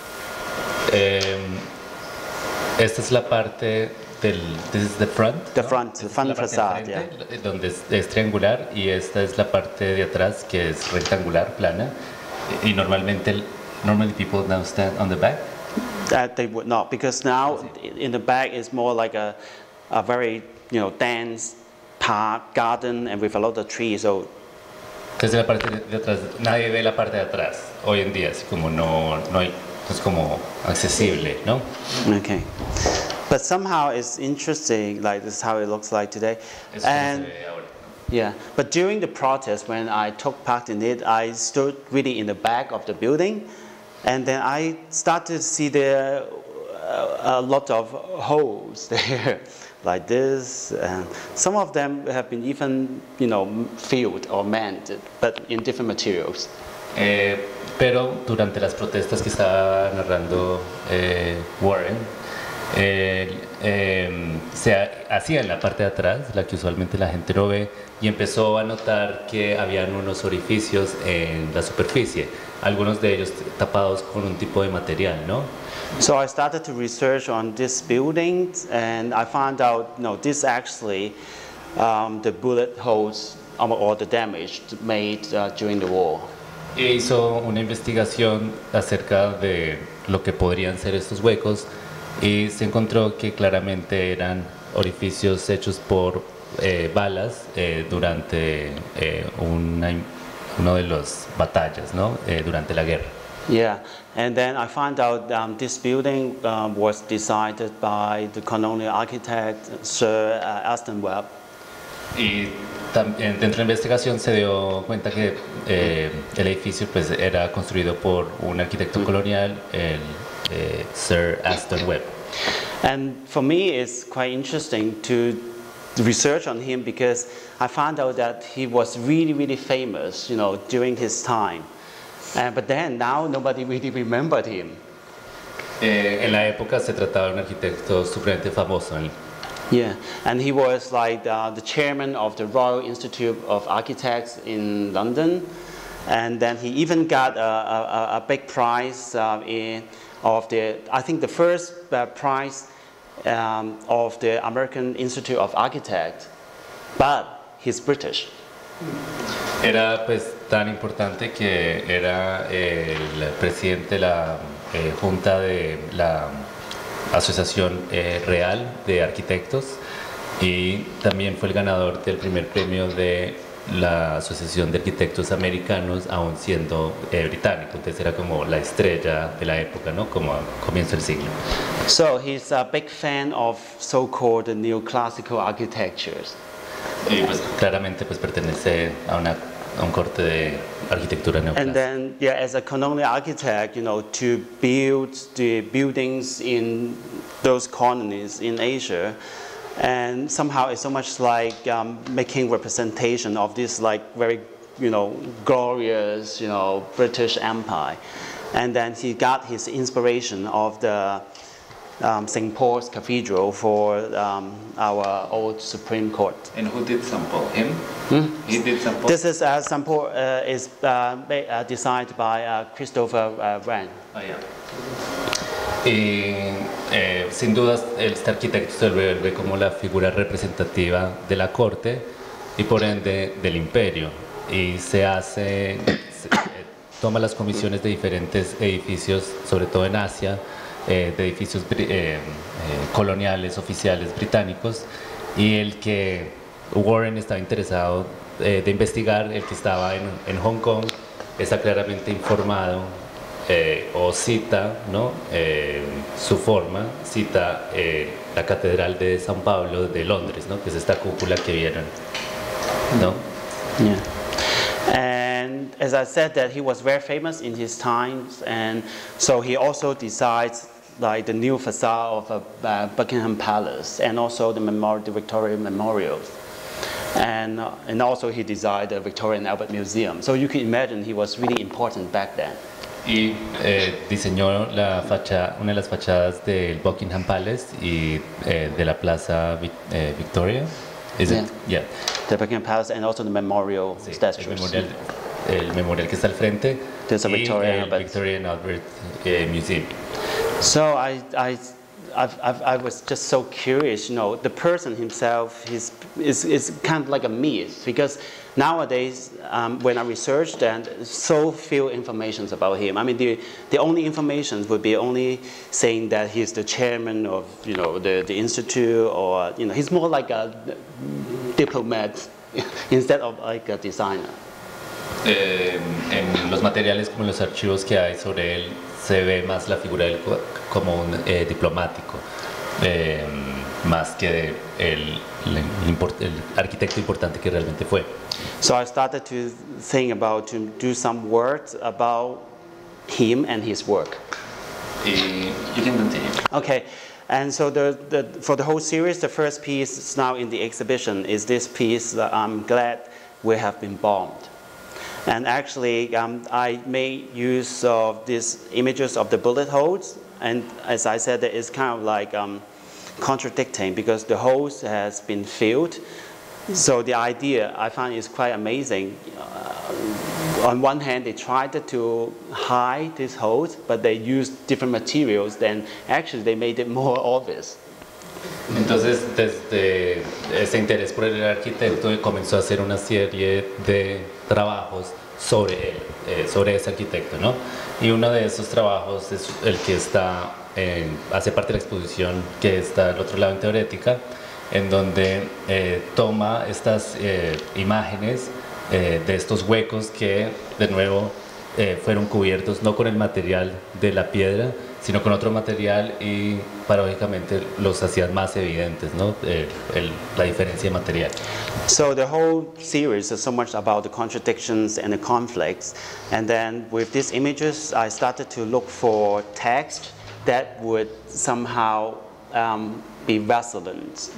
S2: Esta es la parte this is the front.
S4: The
S2: ¿no?
S4: front, the front facade,
S2: frente, donde es triangular, y esta es la parte de atrás que es rectangular, plana. Y normally people now stand on the back.
S4: They would not, because now in the back is more like a very dense park, garden, and with a lot of trees. So
S2: desde la parte de atrás, nadie ve la parte de atrás hoy en día, así como no hay, es como accesible, ¿no?
S4: Okay. But somehow it's interesting, like this is how it looks like today. And yeah, but during the protest, when I took part in it, I stood really in the back of the building, and then I started to see there a lot of holes there, like this. And some of them have been even, filled or manned, but in different materials.
S2: Pero durante las protestas que estaba narrando Warren, se hacía en la parte de atrás, la que usualmente la gente no ve, y empezó a notar que habían unos orificios en la superficie, algunos de ellos tapados con un tipo de material, ¿no?
S4: So I started to research on this building, and I found out, this actually the bullet holes or the damage made during the war.
S2: E hizo una investigación acerca de lo que podrían ser estos huecos, y se encontró que claramente eran orificios hechos por balas durante uno de las batallas, ¿no? Durante la guerra.
S4: Yeah, and then I found out this building was designed by the colonial architect Sir Aston Webb.
S2: Y dentro de la investigación se dio cuenta que el edificio pues era construido por un arquitecto colonial, el Sir Aston Webb.
S4: And for me, it's quite interesting to research on him, because I found out that he was really, really famous, during his time. But then now nobody really remembered him.
S2: En la época se trataba de un arquitecto supremamente famoso.
S4: Yeah, and he was like the chairman of the Royal Institute of Architects in London, and then he even got a big prize I think the first prize of the American Institute of Architects, but he's British.
S2: Era pues tan importante que era el presidente de la junta de la Asociación Real de Arquitectos, y también fue el ganador del primer premio de la Asociación de Arquitectos Americanos, aún siendo británico. Entonces era como la estrella de la época, ¿no? Como a comienzo del siglo.
S4: So he's a big fan of so-called neoclassical architectures.
S2: Y pues claramente pues pertenece a un corte de arquitectura neoclásica.
S4: And then, as a colonial architect, to build the buildings in those colonies in Asia, and somehow it's so much like making representation of this like very, glorious, British Empire. And then he got his inspiration of the St. Paul's Cathedral for our old Supreme Court.
S6: And who did sample him? He did sample.
S4: This is sample is designed by Christopher Wren.
S2: Oh, yeah. Y sin duda este arquitecto se vuelve como la figura representativa de la corte y por ende del imperio, y toma las comisiones de diferentes edificios, sobre todo en Asia, de edificios coloniales oficiales británicos, y el que Warren estaba interesado de investigar, el que estaba en Hong Kong, está claramente informado o cita, ¿no? Su forma, cita la Catedral de San Pablo de Londres, ¿no? Que es esta cúpula que vieron, ¿no?
S4: Yeah. And as I said, that he was very famous in his times, and so he also decides like the new facade of Buckingham Palace, and also the Victoria Memorial, and also he designed the Victoria and Albert Museum. So you can imagine he was really important back then.
S2: Y diseñó una de las fachadas del Buckingham Palace y de la Plaza Victoria. Is it? Yeah.
S4: The Buckingham Palace and also the memorial statues.
S2: El memorial que está al frente.
S4: There's a Victoria
S2: y
S4: and Albert.
S2: Victoria and Albert Museum.
S4: So I was just so curious, you know, the person himself is kind of like a myth, because nowadays when I researched, and so few informations about him. I mean, the only information would be only saying that he's the chairman of, you know, the institute, or, you know, he's more like a diplomat instead of like a designer.
S2: En los materiales como en los archivos que hay sobre él se ve más la figura de él como un diplomático, más que el arquitecto importante que realmente fue.
S4: So I started to think about to do some words about him and his work.
S6: You can continue.
S4: Okay, and so for the whole series, the first piece is now in the exhibition is this piece that I'm glad we have been bombed. And actually, I made use of these images of the bullet holes, and as I said, it's kind of like contradicting, because the holes has been filled. So the idea I find is quite amazing. On one hand, they tried to hide these holes, but they used different materials. Then actually, they made it more obvious.
S2: Entonces, desde ese interés por el arquitecto, comenzó a hacer una serie de trabajos sobre él, sobre ese arquitecto, ¿no? Y uno de esos trabajos es el que está hace parte de la exposición que está al otro lado en Teorética, en donde toma estas imágenes de estos huecos que, de nuevo, fueron cubiertos no con el material de la piedra, sino con otro material, y paradójicamente los hacían más evidentes, ¿no? La diferencia de material.
S4: So the whole series is so much about the contradictions and the conflicts, and then with these images I started to look for text that would somehow be resonant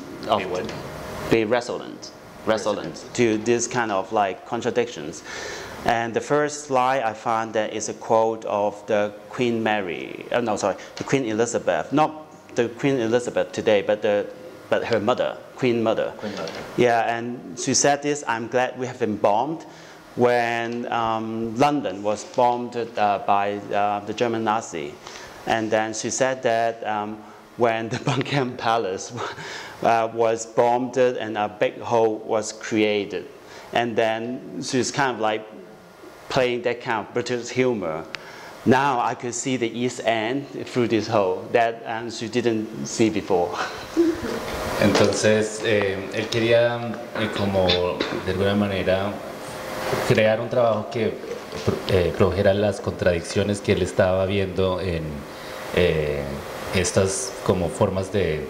S4: to this kind of like contradictions. And the first slide I found that is a quote of the Queen Mary, the Queen Elizabeth, not the Queen Elizabeth today, but her mother, Queen Mother. Yeah, and she said this: "I'm glad we have been bombed." When London was bombed by the German Nazi, and then she said that when the Buckingham Palace was bombed and a big hole was created, and then she's kind of like playing that kind of British humor. Now I could see the East End through this hole that she didn't see before.
S2: Entonces, él quería como de alguna manera crear un trabajo que produjera las contradicciones que él estaba viendo en estas como formas de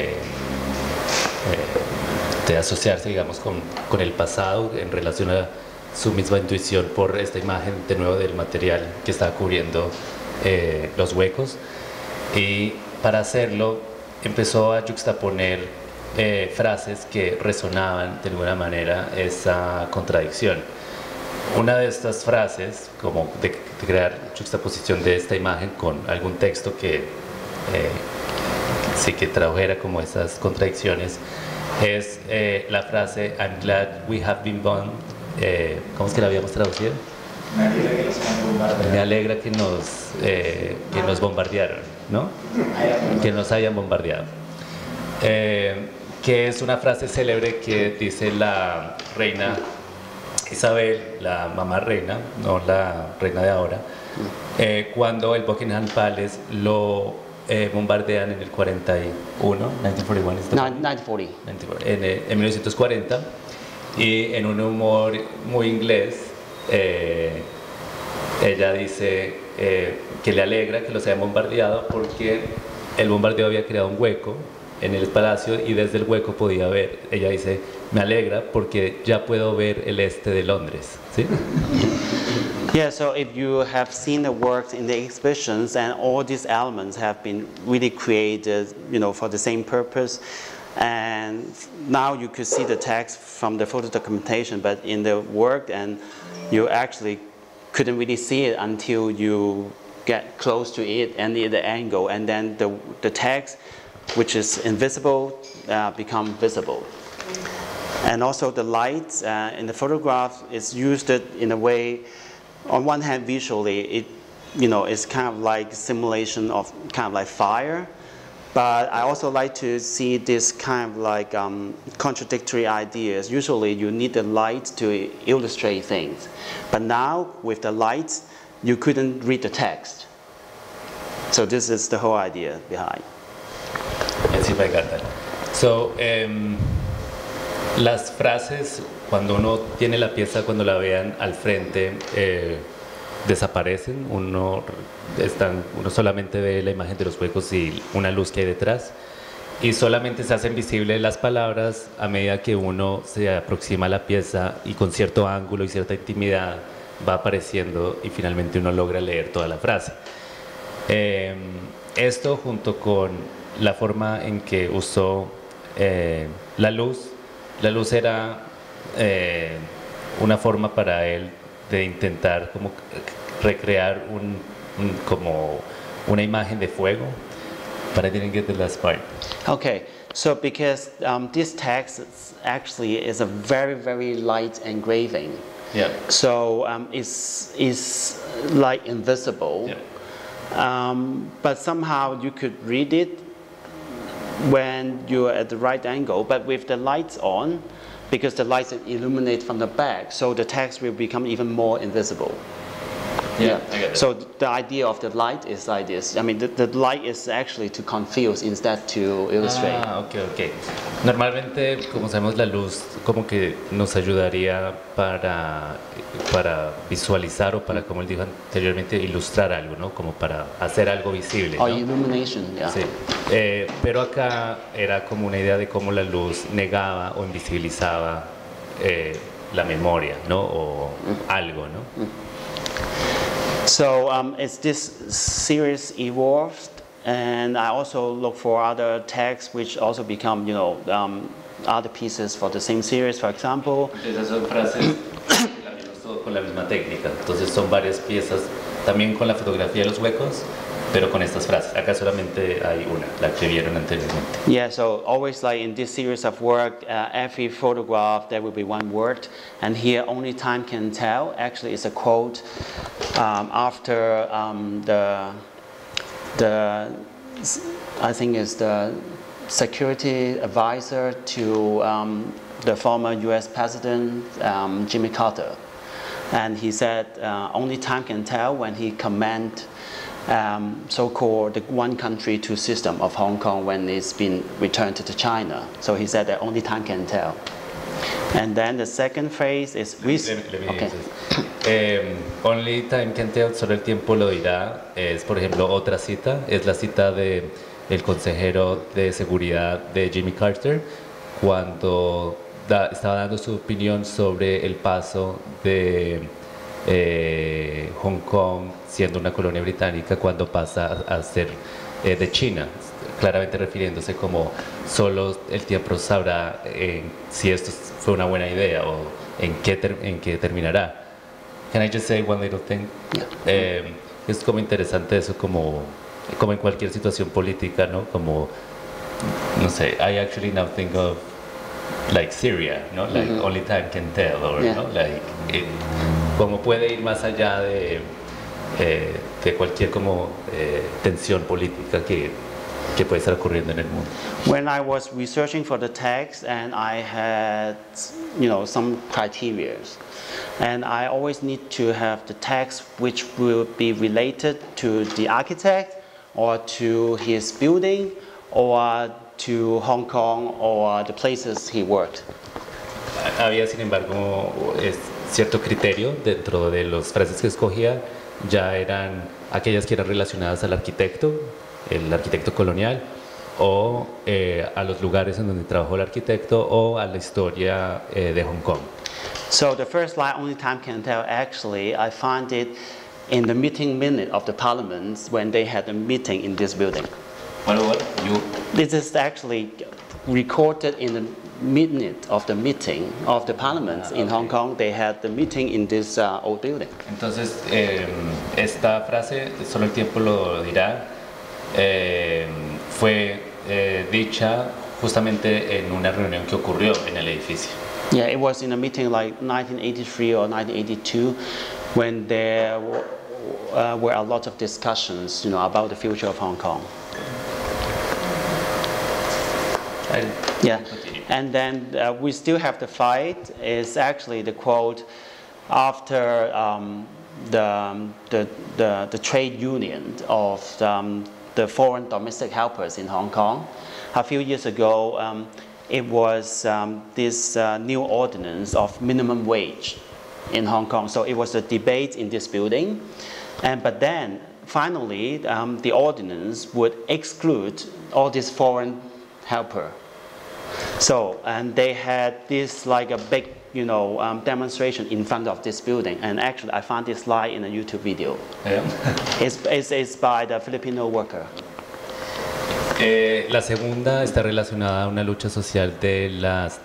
S2: asociarse, digamos, con el pasado en relación a su misma intuición por esta imagen de nuevo del material que estaba cubriendo los huecos. Y para hacerlo empezó a juxtaponer frases que resonaban de alguna manera esa contradicción. Una de estas frases, como de crear juxtaposición de esta imagen con algún texto que sí que tradujera como esas contradicciones, es la frase "I'm glad we have been bombed". ¿Cómo es que la habíamos traducido? Me alegra que nos bombardearon, ¿no? Que nos hayan bombardeado. Que es una frase célebre que dice la reina Isabel, la mamá reina, no la reina de ahora, cuando el Buckingham Palace lo bombardean en el 41, 1941 is the one?
S4: 1940.
S2: En 1940, y en un humor muy inglés, ella dice que le alegra que los hayan bombardeado porque el bombardeo había creado un hueco en el palacio y desde el hueco podía ver. Ella dice, me alegra porque ya puedo ver el este de Londres. ¿Sí?
S4: Yeah, so if you have seen the works in the exhibitions, and all these elements have been really created, you know, for the same purpose. And now you could see the text from the photo documentation, but in the work, and you actually couldn't really see it until you get close to it and the angle, and then the text, which is invisible, become visible. And also the light in the photograph is used in a way, on one hand visually, it, you know, it's kind of like simulation of kind of like fire, but I also like to see this kind of like contradictory ideas. Usually you need the light to illustrate things, but now with the light, you couldn't read the text. So this is the whole idea behind.
S2: Let's see if I got that. So, las frases, cuando uno tiene la pieza, cuando la vean al frente, desaparecen. Uno solamente ve la imagen de los huecos y una luz que hay detrás. Y solamente se hacen visibles las palabras a medida que uno se aproxima a la pieza y con cierto ángulo y cierta intimidad va apareciendo y finalmente uno logra leer toda la frase. Esto junto con la forma en que usó la luz era una forma para él de intentar como recrear como una imagen de fuego. But I didn't get the last part.
S4: Okay, so because this text actually is a very, very light engraving.
S2: Yeah.
S4: So it's like invisible.
S2: Yeah.
S4: But somehow you could read it when you're at the right angle, but with the lights on, because the lights illuminate from the back, so the text will become even more invisible.
S2: Yeah, I get it.
S4: So the idea of the light is like this. I mean, the light is actually to confuse instead to illustrate.
S2: Okay. Normalmente, como sabemos, la luz como que nos ayudaría para visualizar o para, como él dijo anteriormente, ilustrar algo, ¿no? Como para hacer algo visible, ¿no?
S4: Or illumination, yeah.
S2: Sí. Pero acá era como una idea de cómo la luz negaba o invisibilizaba la memoria, ¿no? O algo, ¿no?
S4: So as this series evolved, and I also look for other texts which also become, you know, other pieces for the same series, for example.
S2: Esas son frases, todo con la misma técnica. Entonces son varias piezas, también con la fotografía de los huecos, pero con estas frases. Acá solamente hay una, la que vieron anteriormente.
S4: Yeah, so always like in this series of work, every photograph there will be one word, and here only time can tell. Actually, it's a quote after the I think it's the security advisor to the former U.S. President Jimmy Carter, and he said only time can tell when he commented. So-called the one country, two system of Hong Kong when it's been returned to China. So he said that only time can tell. And then the second phrase is
S2: Only time can tell, solo el tiempo lo dirá. Es, por ejemplo, otra cita, es la cita de el consejero de seguridad de Jimmy Carter cuando estaba dando su opinión sobre el paso de Hong Kong siendo una colonia británica cuando pasa a ser de China, claramente refiriéndose como solo el tiempo sabrá si esto fue una buena idea o en qué terminará. Can I just say one little thing? Es como interesante eso, como en cualquier situación política, ¿no? Como, no sé, I actually now think of like Syria, ¿no? Like only time can tell, or
S4: Yeah.
S2: ¿no? Like como puede ir más allá de cualquier como tensión política que puede estar ocurriendo en el mundo.
S4: When I was researching for the text, and I had, you know, some criteria, and I always need to have the text which will be related to the architect or to his building or to Hong Kong or the places he worked.
S2: Había, sin embargo, cierto criterio dentro de las frases que escogía, ya eran aquellas que eran relacionadas al arquitecto, el arquitecto colonial, o a los lugares en donde trabajó el arquitecto, o a la historia de Hong Kong.
S4: So the first line, only time can tell, actually, I find it in the meeting minute of the parliament when they had a meeting in this building. This is actually recorded in the minute of the meeting of the parliament in Hong Kong. They had the meeting in this old building.
S2: Entonces, esta frase, solo el tiempo lo dirá, fue dicha justamente en una reunión que ocurrió en el edificio.
S4: Yeah, it was in a meeting like 1983 or 1982 when there were a lot of discussions, about the future of Hong Kong. Yeah, and then we still have the fight. Is actually the quote after the trade union of the foreign domestic helpers in Hong Kong. A few years ago, it was this new ordinance of minimum wage in Hong Kong. So it was a debate in this building, but then finally the ordinance would exclude all these foreign helper. So, and they had this like a big, demonstration in front of this building. And actually, I found this slide in a YouTube video.
S2: Yeah.
S4: It's by the Filipino worker.
S2: La segunda está relacionada a una lucha social de las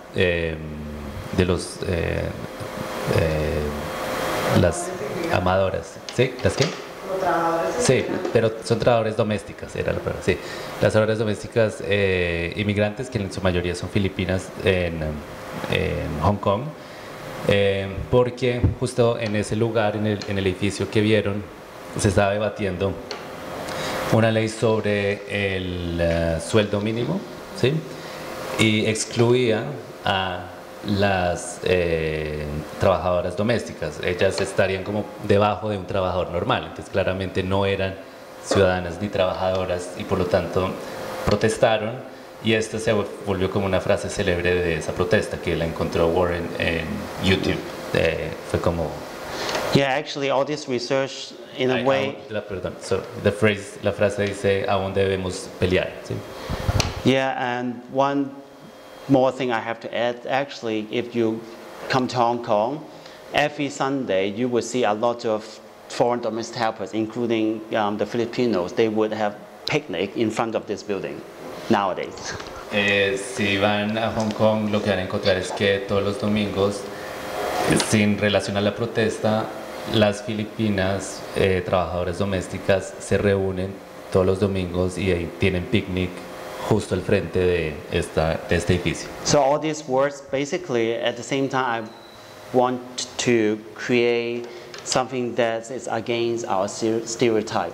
S2: amadoras. ¿Sí? ¿Las qué? Sí, pero son trabajadores domésticas, era la palabra. Sí, las trabajadoras domésticas inmigrantes, que en su mayoría son filipinas en Hong Kong, porque justo en ese lugar, en el edificio que vieron, se estaba debatiendo una ley sobre el sueldo mínimo, ¿sí? Y excluía a las trabajadoras domésticas. Ellas estarían como debajo de un trabajador normal, entonces claramente no eran ciudadanas ni trabajadoras y por lo tanto protestaron, y esta se volvió como una frase célebre de esa protesta que la encontró Warren en YouTube. Fue como...
S4: Yeah, actually all this research in a way...
S2: Perdón, so la frase dice, aún debemos pelear, ¿sí?
S4: Yeah, and one more thing I have to add, actually, if you come to Hong Kong, every Sunday you will see a lot of foreign domestic helpers, including the Filipinos. They would have picnic in front of this building nowadays.
S2: Si van a Hong Kong, lo que van a encontrar es que todos los domingos, sin relación a la protesta, las filipinas trabajadoras domésticas se reúnen todos los domingos y ahí tienen picnic justo al frente de este edificio.
S4: So all these words, basically, at the same time, I want to create something that is against our stereotype.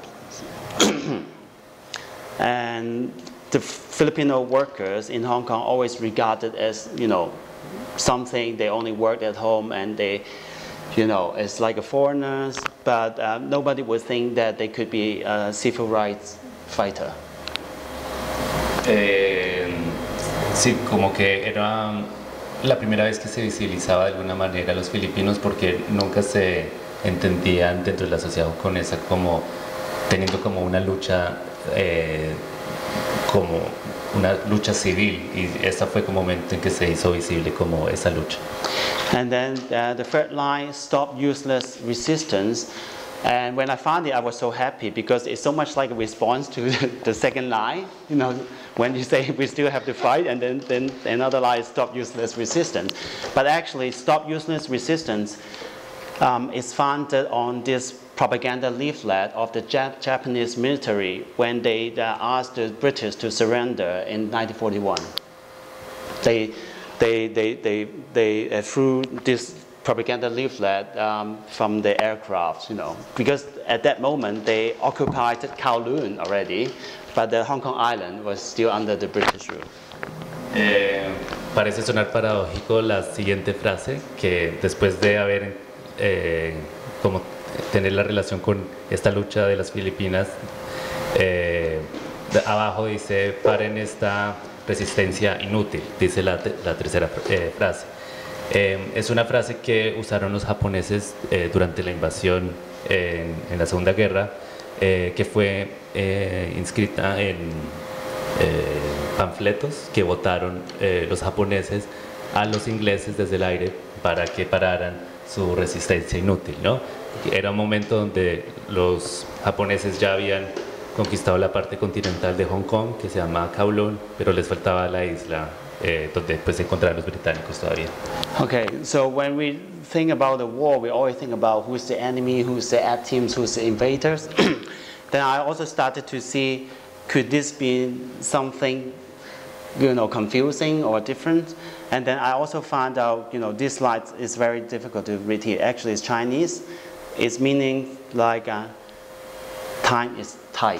S4: And the Filipino workers in Hong Kong always regarded as, something they only worked at home and they, it's like a foreigners, but nobody would think that they could be a civil rights fighter.
S2: Sí, como que era la primera vez que se visibilizaba de alguna manera a los filipinos, porque nunca se entendían dentro de la sociedad con esa como teniendo como una lucha civil, y esta fue como un momento en que se hizo visible como esa lucha.
S4: And then the third line, stop useless resistance. And when I found it, I was so happy because it's so much like a response to the second line. When you say we still have to fight, and then another line is stop useless resistance. But actually, stop useless resistance is founded on this propaganda leaflet of the Japanese military when they asked the British to surrender in 1941. They threw this propaganda leaflet from the aircraft, because at that moment they occupied Kowloon already, but the Hong Kong island was still under the British rule.
S2: Parece sonar paradójico la siguiente frase, que después de haber como tener la relación con esta lucha de las Filipinas, Abajo dice, paren esta resistencia inútil, dice la tercera frase. Es una frase que usaron los japoneses durante la invasión en la Segunda Guerra, que fue inscrita en panfletos que votaron los japoneses a los ingleses desde el aire para que pararan su resistencia inútil, ¿no? Era un momento donde los japoneses ya habían conquistado la parte continental de Hong Kong, que se llama Kowloon, pero les faltaba la isla donde pues, se encontraban los británicos todavía.
S4: Okay, so when we think about the war, we always think about who's the enemy, who's the ad teams, who's the invaders. Then I also started to see, could this be something, confusing or different? And then I also found out, this slide is very difficult to read here. Actually, it's Chinese. It's meaning like time is tight.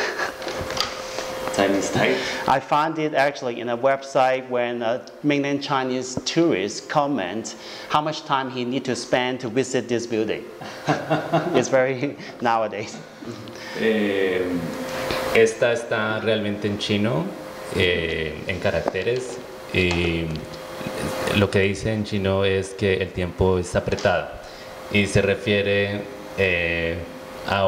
S6: Time is tight.
S4: I found it actually in a website when a mainland Chinese tourist comment how much time he need to spend to visit this building. It's very nowadays.
S2: Esta está realmente en chino, en caracteres, y lo que dice en chino es que el tiempo es apretado y se refiere a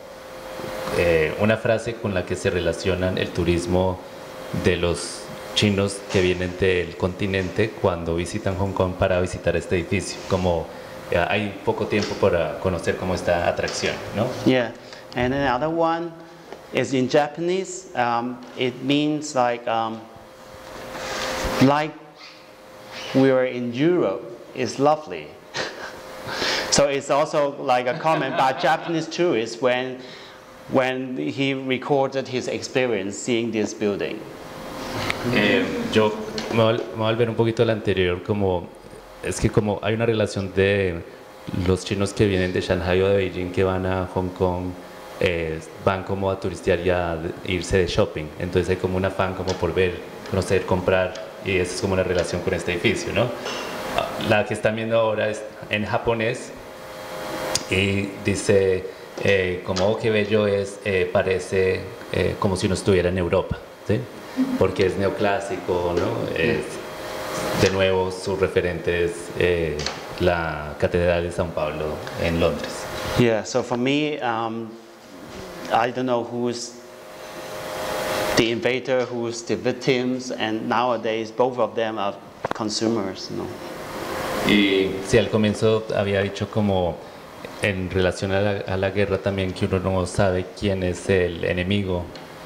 S2: una frase con la que se relacionan el turismo de los chinos que vienen del continente cuando visitan Hong Kong para visitar este edificio, como hay poco tiempo para conocer como esta atracción, ¿no?
S4: Yeah, and another one is in Japanese. It means like we are in Europe is lovely. So it's also like a comment by Japanese tourists when he recorded his experience seeing this building.
S2: Yo me voy a volver un poquito al anterior, es que como hay una relación de los chinos que vienen de Shanghai o de Beijing que van a Hong Kong, van como a turistear y a irse de shopping, entonces hay como un afán como por ver, conocer, comprar, y esa es como una relación con este edificio, ¿no? La que están viendo ahora es en japonés y dice como oh, qué bello es, parece como si uno estuviera en Europa, ¿sí? Porque es neoclásico, ¿no? De nuevo sus referentes la Catedral de San Pablo en Londres.
S4: Yeah, so for me, I don't know who's the invader, who's the victims, and nowadays both of them are consumers, ¿no?
S2: Y sí, al comienzo había dicho como en relación a la guerra también que uno no sabe quién es el enemigo,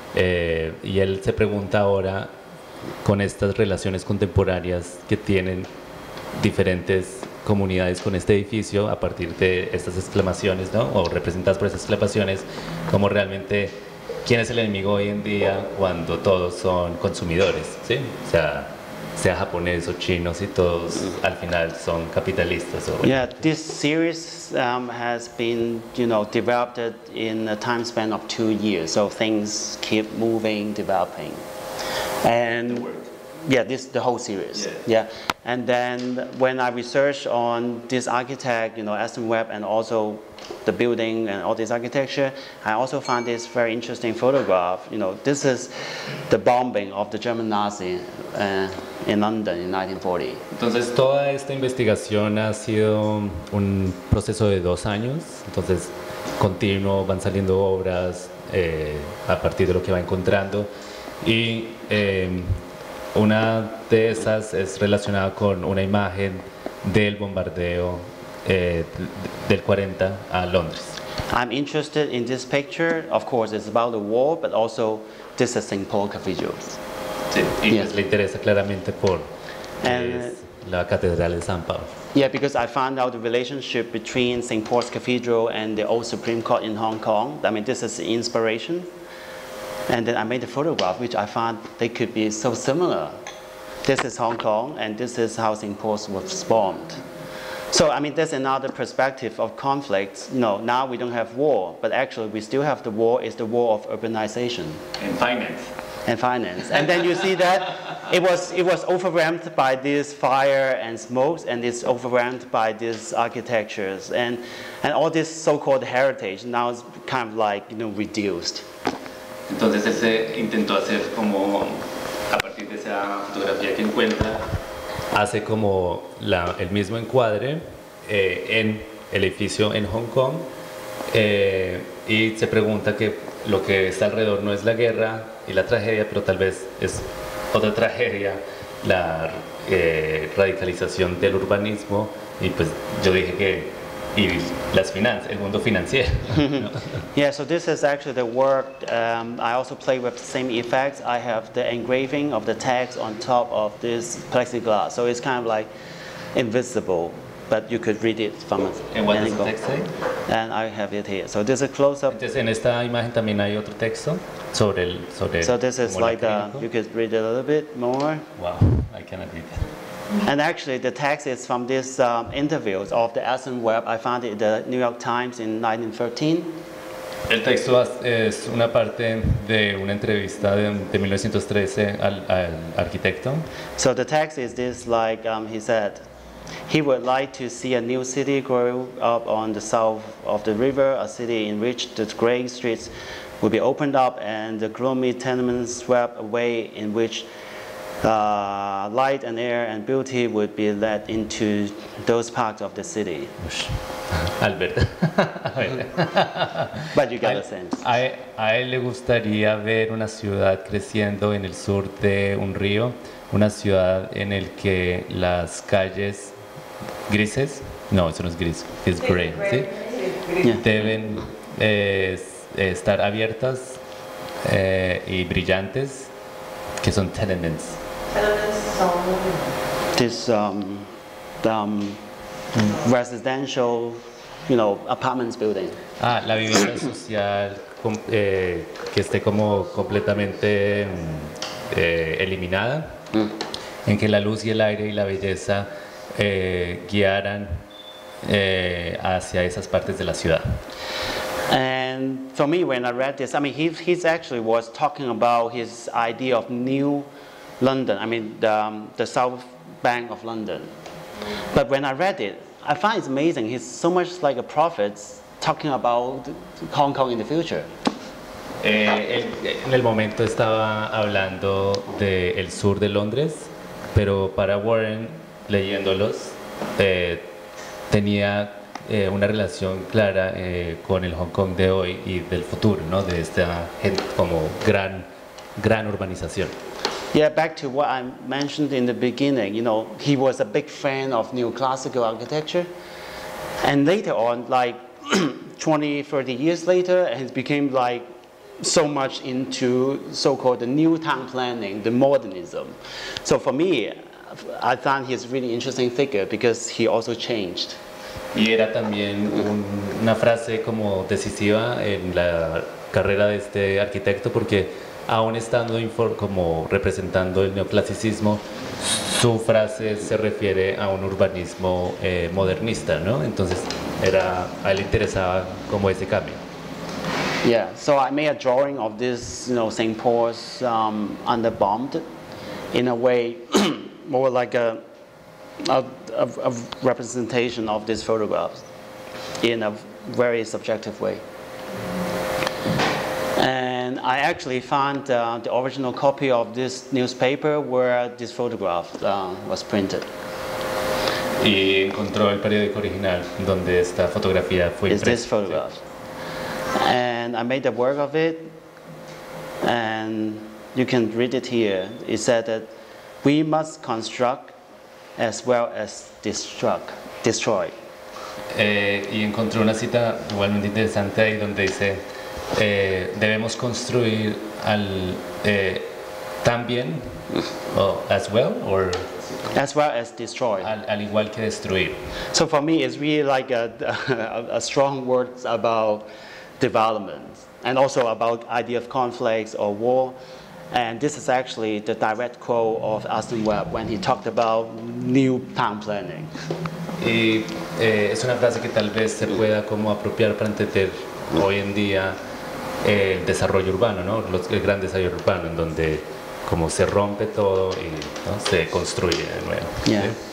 S2: y él se pregunta ahora con estas relaciones contemporáneas que tienen diferentes comunidades con este edificio a partir de estas exclamaciones, ¿no? O representadas por estas exclamaciones, como realmente quién es el enemigo hoy en día cuando todos son consumidores, ¿sí? O sea japonés o chinos y todos al final son capitalistas.
S4: Yeah, this series has been, developed in a time span of 2 years, so things keep moving, developing, and yeah, the whole series. Yeah. And then when I researched on this architect, Aston Webb, and also the building and all this architecture, I also found this very interesting photograph. This is the bombing of the German Nazi in London in 1940.
S2: Entonces toda esta investigación ha sido un proceso de 2 años, entonces continuo, van saliendo obras a partir de lo que va encontrando, y una de esas es relacionada con una imagen del bombardeo del 40 a Londres.
S4: I'm interested in this picture. Of course, it's about the war, but also this is St. Paul Cathedral.
S2: Sí, y
S4: Yeah.
S2: pues le interesa claramente por
S4: And-
S2: es la Catedral de San Pablo.
S4: Yeah, because I found out the relationship between St. Paul's Cathedral and the old Supreme Court in Hong Kong. I mean, this is the inspiration. And then I made a photograph, which I found they could be so similar. This is Hong Kong, and this is how St. Paul's was bombed. So, I mean, there's another perspective of conflict. Now we don't have war, but actually we still have the war. It's the war of urbanization
S2: En finance.
S4: and finance. And then you see that it was overwhelmed by this fire and smoke, and it's overwhelmed by these architectures and all this so-called heritage. Now it's kind of like reduced.
S6: Entonces él se intentó hacer como, a partir de esa fotografía que encuentra,
S2: hace como el mismo encuadre en el edificio en Hong Kong y se pregunta que lo que está alrededor no es la guerra y la tragedia, pero tal vez es otra tragedia, la radicalización del urbanismo, y pues yo dije que y las finanzas, el mundo financiero. ¿No?
S4: Yeah, so this is actually the work. I also play with the same effects. I have the engraving of the text on top of this plexiglass, so it's kind of like invisible, but you could read it from
S2: And what
S4: an
S2: does the
S4: angle.
S2: text say?
S4: And I have it here. So this is a close-up.
S2: Entonces en esta imagen también hay otro texto sobre
S4: So this is
S2: como el
S4: like
S2: acrílico.
S4: you could read it a little bit more.
S2: Wow, I cannot read that.
S4: And actually, the text is from this interviews of the Aston Webb. I found it in the New York Times in 1913.
S2: El texto es una parte de una entrevista de 1913 al arquitecto.
S4: So the text is this, like he said, he would like to see a new city grow up on the south of the river, a city in which the gray streets would be opened up and the gloomy tenements swept away, in which light and air and beauty would be led into those parts of the city.
S2: Albert.
S4: But you get the sense.
S2: A él le gustaría ver una ciudad creciendo en el sur de un río, una ciudad en el que las calles grises, no, eso no es gris, es gray, ¿sí?
S4: Yeah.
S2: Deben estar abiertas y brillantes, que son tenements.
S4: This residential, apartments building.
S2: La vivienda social que esté como completamente eliminada, en que la luz y el aire y la belleza guiaran hacia esas partes de la ciudad.
S4: And for me, when I read this, I mean, he's actually was talking about his idea of new London. I mean, the South Bank of London. But when I read it, I find it's amazing. He's so much like a prophet talking about Hong Kong in the future.
S2: Él en el momento estaba hablando del sur de Londres, pero para Warren, leyéndolos, tenía una relación clara con el Hong Kong de hoy y del futuro, ¿no? De esta como gran urbanización.
S4: Yeah, back to what I mentioned in the beginning, he was a big fan of neoclassical architecture. And later on, like 20, 30 years later, he became like so much into so-called the new town planning, the modernism. So for me, I found he's a really interesting figure because he also changed.
S2: Y era también una frase como decisiva en la carrera de este arquitecto porque aún estando como representando el neoclasicismo, su frase se refiere a un urbanismo modernista, ¿no? Entonces a él le interesaba como ese cambio.
S4: Yeah, so I made a drawing of this, St. Paul's underbombed in a way more like a representation of these photographs in a very subjective way. And I actually found the original copy of this newspaper where this photograph was printed.
S2: Y encontró el periódico original donde esta fotografía fue
S4: It's
S2: impresa.
S4: this photograph. And I made the work of it, and you can read it here. It said that we must construct as well as destroy.
S2: Y encontró una cita igualmente interesante ahí donde dice debemos construir también as well
S4: as destroy.
S2: Al igual que destruir.
S4: So for me, it's really like a strong word about development and also about idea of conflicts or war. And this is actually the direct quote of Aston Webb when he talked about new town planning.
S2: Y es una frase que tal vez se pueda como apropiar para entender hoy en día el desarrollo urbano, ¿no? El gran desarrollo urbano en donde como se rompe todo y ¿no? se construye de nuevo.
S4: Yeah.
S2: ¿Sí?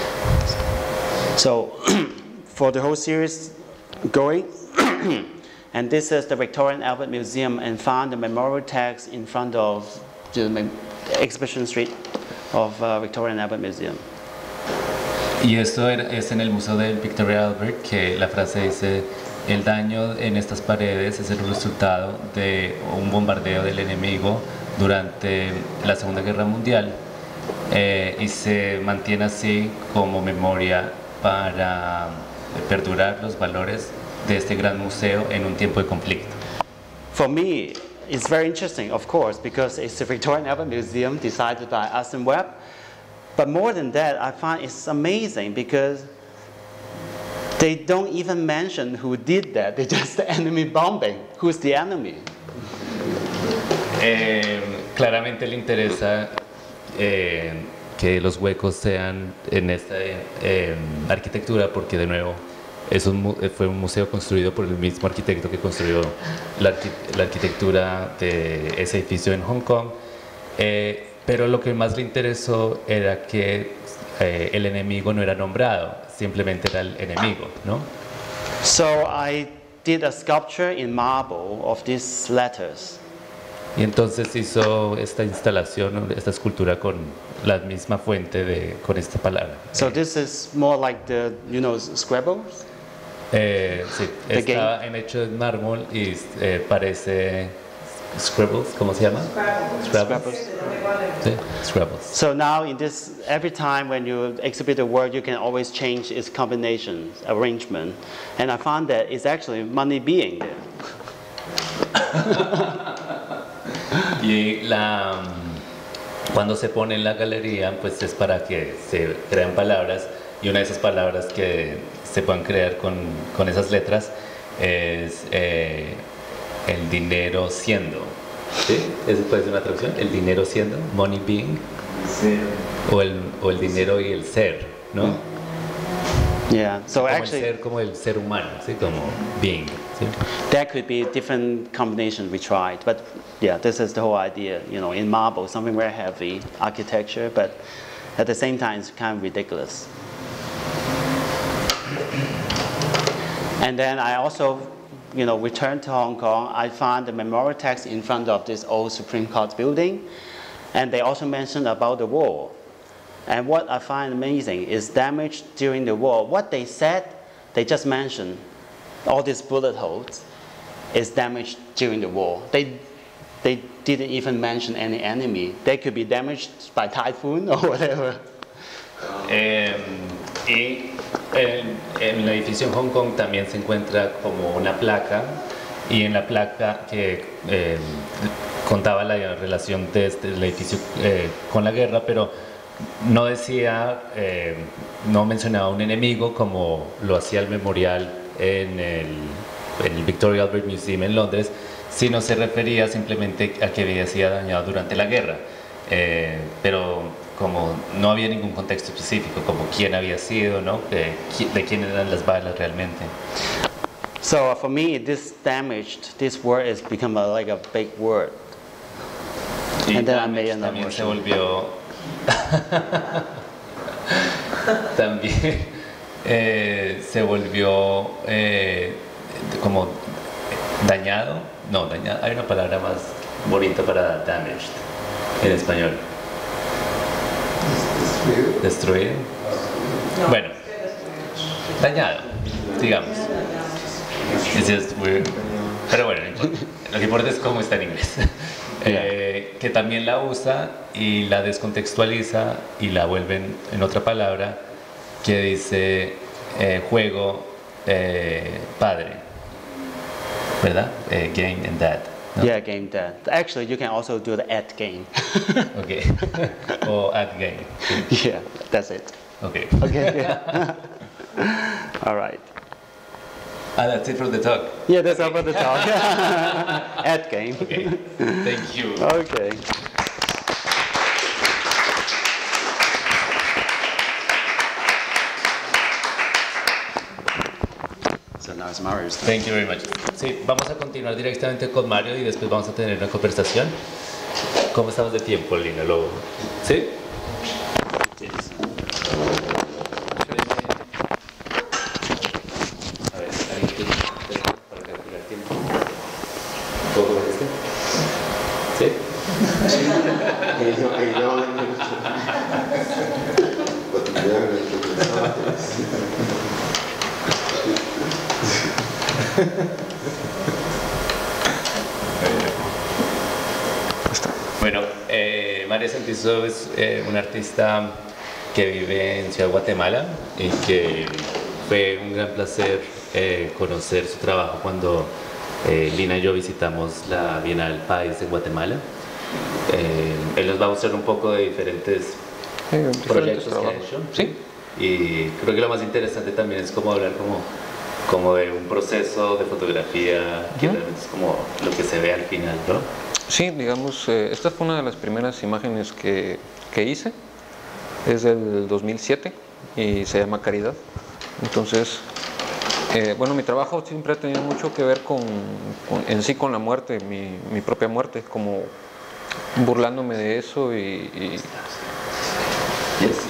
S4: So for the whole series going, And this is the Victoria and Albert Museum, and found the memorial text in front of the Exhibition Street of Victoria and Albert Museum.
S2: Y esto es en el Museo del Victoria Albert, que la frase dice: el daño en estas paredes es el resultado de un bombardeo del enemigo durante la Segunda Guerra Mundial, y se mantiene así como memoria para perdurar los valores de este gran museo en un tiempo de conflicto.
S4: For me, it's very interesting, of course, because it's the Victoria and Albert Museum decided by Aston Webb. But more than that, I find it's amazing because they don't even mention who did that. They just the enemy bombing. Who's the enemy?
S2: Claramente le interesa que los huecos sean en esta arquitectura, porque de nuevo fue un museo construido por el mismo arquitecto que construyó la arquitectura de ese edificio en Hong Kong. Pero lo que más le interesó era que el enemigo no era nombrado, simplemente era el enemigo, ¿no?
S4: So I did a sculpture in marble of these letters.
S2: Y entonces hizo esta instalación, esta escultura con la misma fuente con esta palabra.
S4: So this is more like the, scribbles?
S2: Sí, está hecho en mármol y parece scribbles, ¿cómo se llama? Scrabbles. Sí, Scrabbles.
S4: So now in this, every time when you exhibit a work, you can always change its combination, arrangement. And I found that it's actually money being there.
S2: Y cuando se pone en la galería, pues es para que se crean palabras, y una de esas palabras que se puedan crear con esas letras es el dinero siendo. ¿Sí? ¿Esa puede ser una traducción? El dinero siendo, money being, o el dinero y el ser, ¿no?
S4: Yeah, so
S2: como
S4: actually,
S2: el ser, como el ser humano, ¿sí? Como being. ¿Sí?
S4: That could be different combination we tried, but yeah, this is the whole idea. In marble, something very heavy architecture, but at the same time, it's kind of ridiculous. And then I also, returned to Hong Kong. I found the memorial text in front of this old Supreme Court building, and they also mentioned about the war. And what I find amazing is damage during the war. What they said, they just mentioned all these bullet holes is damaged during the war. They didn't even mention any enemy. They could be damaged by typhoon or whatever.
S2: Y en el edificio en Hong Kong también se encuentra como una placa, y en la placa que contaba la relación de el edificio con la guerra, pero no decía, no mencionaba un enemigo como lo hacía el memorial en el Victoria Albert Museum en Londres, sino se refería simplemente a que había sido dañado durante la guerra, pero como no había ningún contexto específico, como quién había sido, ¿no? De quién eran las balas realmente.
S4: So for me, this word has become like a big word.
S2: Y
S4: And then I made another
S2: también se
S4: version.
S2: volvió también se volvió como dañado. No, dañado. Hay una palabra más bonita para damaged en español. Destruido. Bueno, dañado, digamos. It's just weird. Pero bueno, no importa. Lo que importa es cómo está en inglés. Que también la usa y la descontextualiza y la vuelven en otra palabra que dice juego, padre, ¿verdad? Game and dad, ¿no?
S4: Yeah, game dad. Actually, you can also do the at game.
S2: Okay. O at game.
S4: Yeah, that's it.
S2: Okay.
S4: Okay. Yeah. All right.
S2: That's it for the talk.
S4: Yeah, that's all for the talk. At game.
S2: Okay. Thank you.
S4: Okay. So now it's Mario's turn.
S2: Thank you very much. Sí, vamos a continuar directamente con Mario y después vamos a tener una conversación. ¿Cómo estamos de tiempo, Lina? ¿Sí? A ver, ¿alguien tiene para calcular tiempo? Bueno, María Santizo es una artista que vive en Ciudad de Guatemala y que fue un gran placer conocer su trabajo cuando Lina y yo visitamos la Bienal País de Guatemala. Él nos va a mostrar un poco de diferentes proyectos que ha hecho.
S1: Sí.
S2: Y creo que lo más interesante también es como hablar como de un proceso de fotografía que realmente es como lo que se ve al final, ¿no?
S1: Sí, digamos, esta fue una de las primeras imágenes que hice. Es del 2007 y se llama Caridad. Entonces, bueno, mi trabajo siempre ha tenido mucho que ver en sí con la muerte, mi propia muerte, como burlándome de eso y
S2: Yes.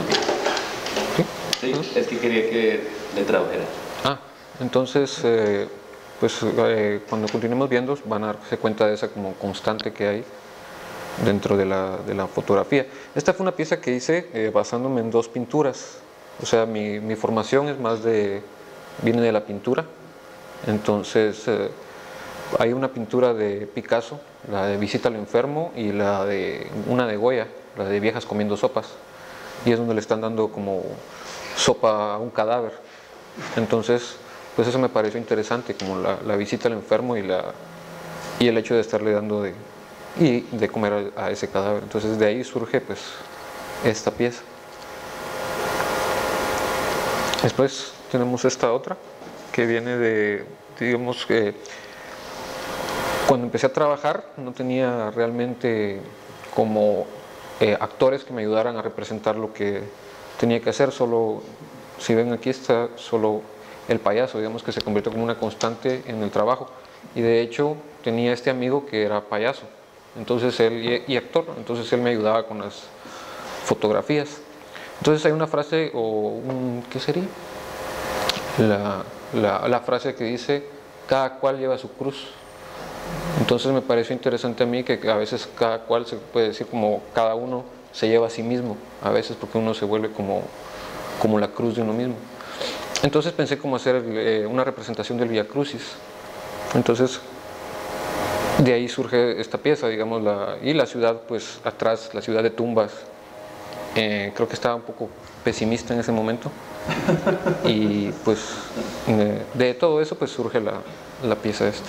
S2: Okay. Sí, es que quería que le tradujera.
S1: Entonces, pues cuando continuemos viendo van a darse cuenta de esa como constante que hay dentro de la fotografía. Esta fue una pieza que hice basándome en dos pinturas. O sea, mi formación es más viene de la pintura. Entonces, hay una pintura de Picasso, la de Visita al enfermo, y una de Goya, la de Viejas comiendo sopas. Y es donde le están dando como sopa a un cadáver. Entonces, pues eso me pareció interesante, como la visita al enfermo y el hecho de estarle dando de comer a ese cadáver. Entonces de ahí surge pues esta pieza. Después tenemos esta otra que viene de, digamos que cuando empecé a trabajar no tenía realmente como actores que me ayudaran a representar lo que tenía que hacer. Solo, si ven aquí está solo el payaso, digamos que se convirtió como una constante en el trabajo. Y de hecho tenía este amigo que era payaso, entonces y actor, entonces él me ayudaba con las fotografías. Entonces hay una frase, ¿qué sería? La frase que dice, cada cual lleva su cruz. Entonces me pareció interesante a mí que a veces cada cual se puede decir como cada uno se lleva a sí mismo, a veces porque uno se vuelve como la cruz de uno mismo. Entonces pensé como hacer una representación del Vía Crucis. Entonces de ahí surge esta pieza, digamos, y la ciudad pues atrás, la ciudad de Tumbas. Creo que estaba un poco pesimista en ese momento y pues de todo eso pues surge la pieza esta.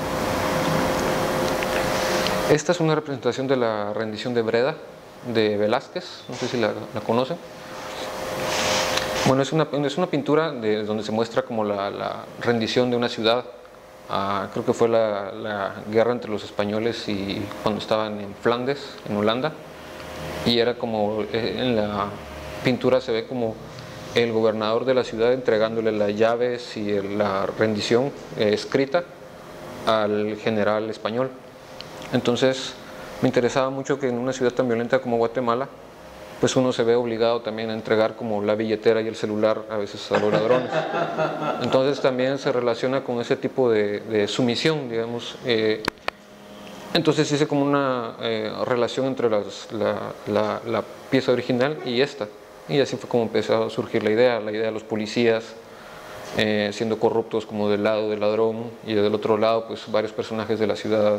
S1: Esta es una representación de la rendición de Breda de Velázquez, no sé si la conocen. Bueno, es una pintura donde se muestra como la rendición de una ciudad. Creo que fue la guerra entre los españoles y cuando estaban en Flandes, en Holanda. Y era como, en la pintura se ve como el gobernador de la ciudad entregándole las llaves y la rendición escrita al general español. Entonces me interesaba mucho que en una ciudad tan violenta como Guatemala pues uno se ve obligado también a entregar como la billetera y el celular a veces a los ladrones. Entonces también se relaciona con ese tipo de sumisión, digamos. Entonces hice como una relación entre la pieza original y esta. Y así fue como empezó a surgir la idea de los policías siendo corruptos como del lado del ladrón y del otro lado pues varios personajes de la ciudad,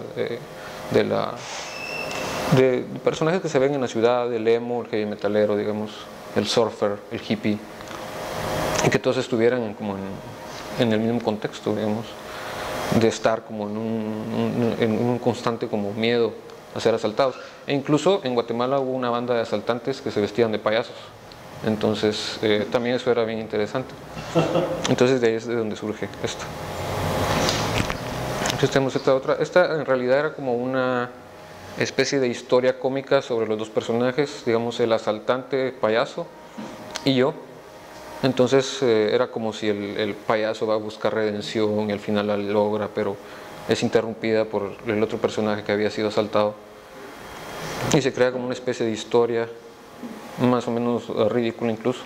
S1: de personajes que se ven en la ciudad, el emo, el heavy metalero, digamos, el surfer, el hippie, y que todos estuvieran como en el mismo contexto, digamos, de estar como en un constante como miedo a ser asaltados. E incluso en Guatemala hubo una banda de asaltantes que se vestían de payasos, entonces también eso era bien interesante. Entonces de ahí es de donde surge esto. Entonces tenemos esta otra. Esta en realidad era como una especie de historia cómica sobre los dos personajes, digamos el asaltante payaso y yo. Entonces era como si el payaso va a buscar redención y al final la logra, pero es interrumpida por el otro personaje que había sido asaltado. Y se crea como una especie de historia, más o menos ridícula incluso.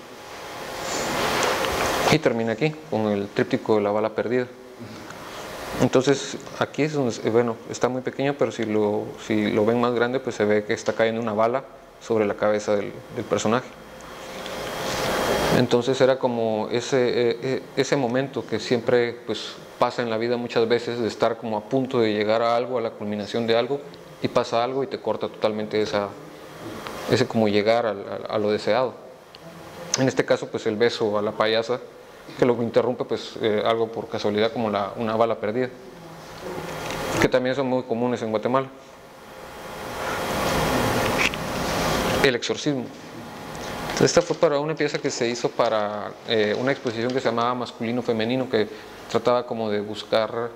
S1: Y termina aquí, con el tríptico de la bala perdida. Entonces aquí es donde, bueno, está muy pequeño, pero si lo ven más grande, pues se ve que está cayendo una bala sobre la cabeza del personaje. Entonces era como ese momento que siempre pues pasa en la vida muchas veces, de estar como a punto de llegar a algo, a la culminación de algo, y pasa algo y te corta totalmente ese como llegar a lo deseado. En este caso pues el beso a la payasa, que lo interrumpe pues algo por casualidad como una bala perdida, que también son muy comunes en Guatemala. El exorcismo. Esta fue para una pieza que se hizo para una exposición que se llamaba Masculino Femenino, que trataba como de buscar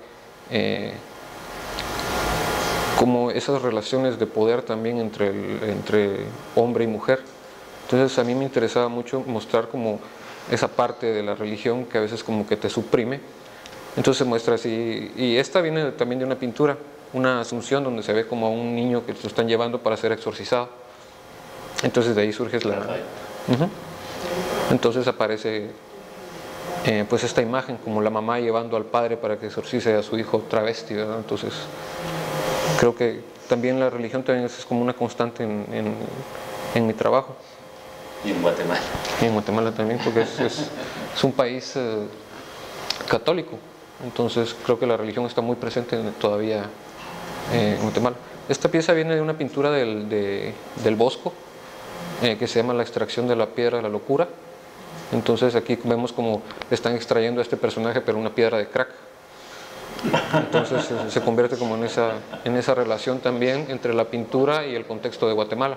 S1: como esas relaciones de poder también entre hombre y mujer. Entonces a mí me interesaba mucho mostrar como esa parte de la religión que a veces como que te suprime. Entonces se muestra así, y esta viene también de una pintura, una asunción donde se ve como a un niño que lo están llevando para ser exorcizado. Entonces de ahí surge entonces aparece pues esta imagen como la mamá llevando al padre para que exorcice a su hijo travesti, ¿verdad? Entonces creo que también la religión también es como una constante en mi trabajo.
S6: Y en Guatemala.
S1: Y en Guatemala también, porque es un país católico, entonces creo que la religión está muy presente todavía en Guatemala. Esta pieza viene de una pintura del Bosco, que se llama La extracción de la piedra de la locura. Entonces aquí vemos como están extrayendo a este personaje, pero una piedra de crack. Entonces se convierte como en esa relación también entre la pintura y el contexto de Guatemala.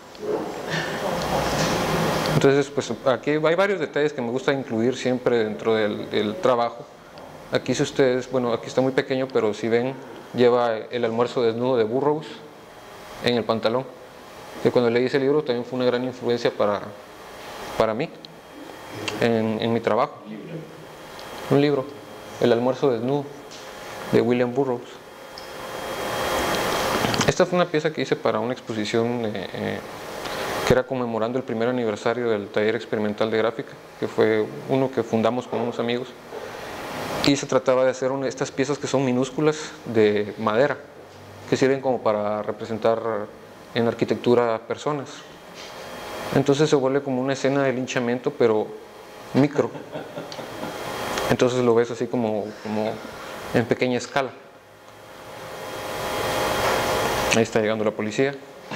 S1: Entonces pues aquí hay varios detalles que me gusta incluir siempre dentro del trabajo. Aquí si ustedes, bueno, aquí está muy pequeño, pero si ven, lleva el almuerzo desnudo de Burroughs en el pantalón. Que cuando leí ese libro también fue una gran influencia para mí en mi trabajo. Un libro, El almuerzo desnudo, de William Burroughs. Esta fue una pieza que hice para una exposición que era conmemorando el primer aniversario del taller experimental de gráfica, que fue uno que fundamos con unos amigos, y se trataba de hacer estas piezas que son minúsculas de madera, que sirven como para representar en arquitectura personas. Entonces se vuelve como una escena de linchamiento, pero micro. Entonces lo ves así como en pequeña escala. Ahí está llegando la policía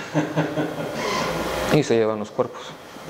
S1: y se llevan los cuerpos.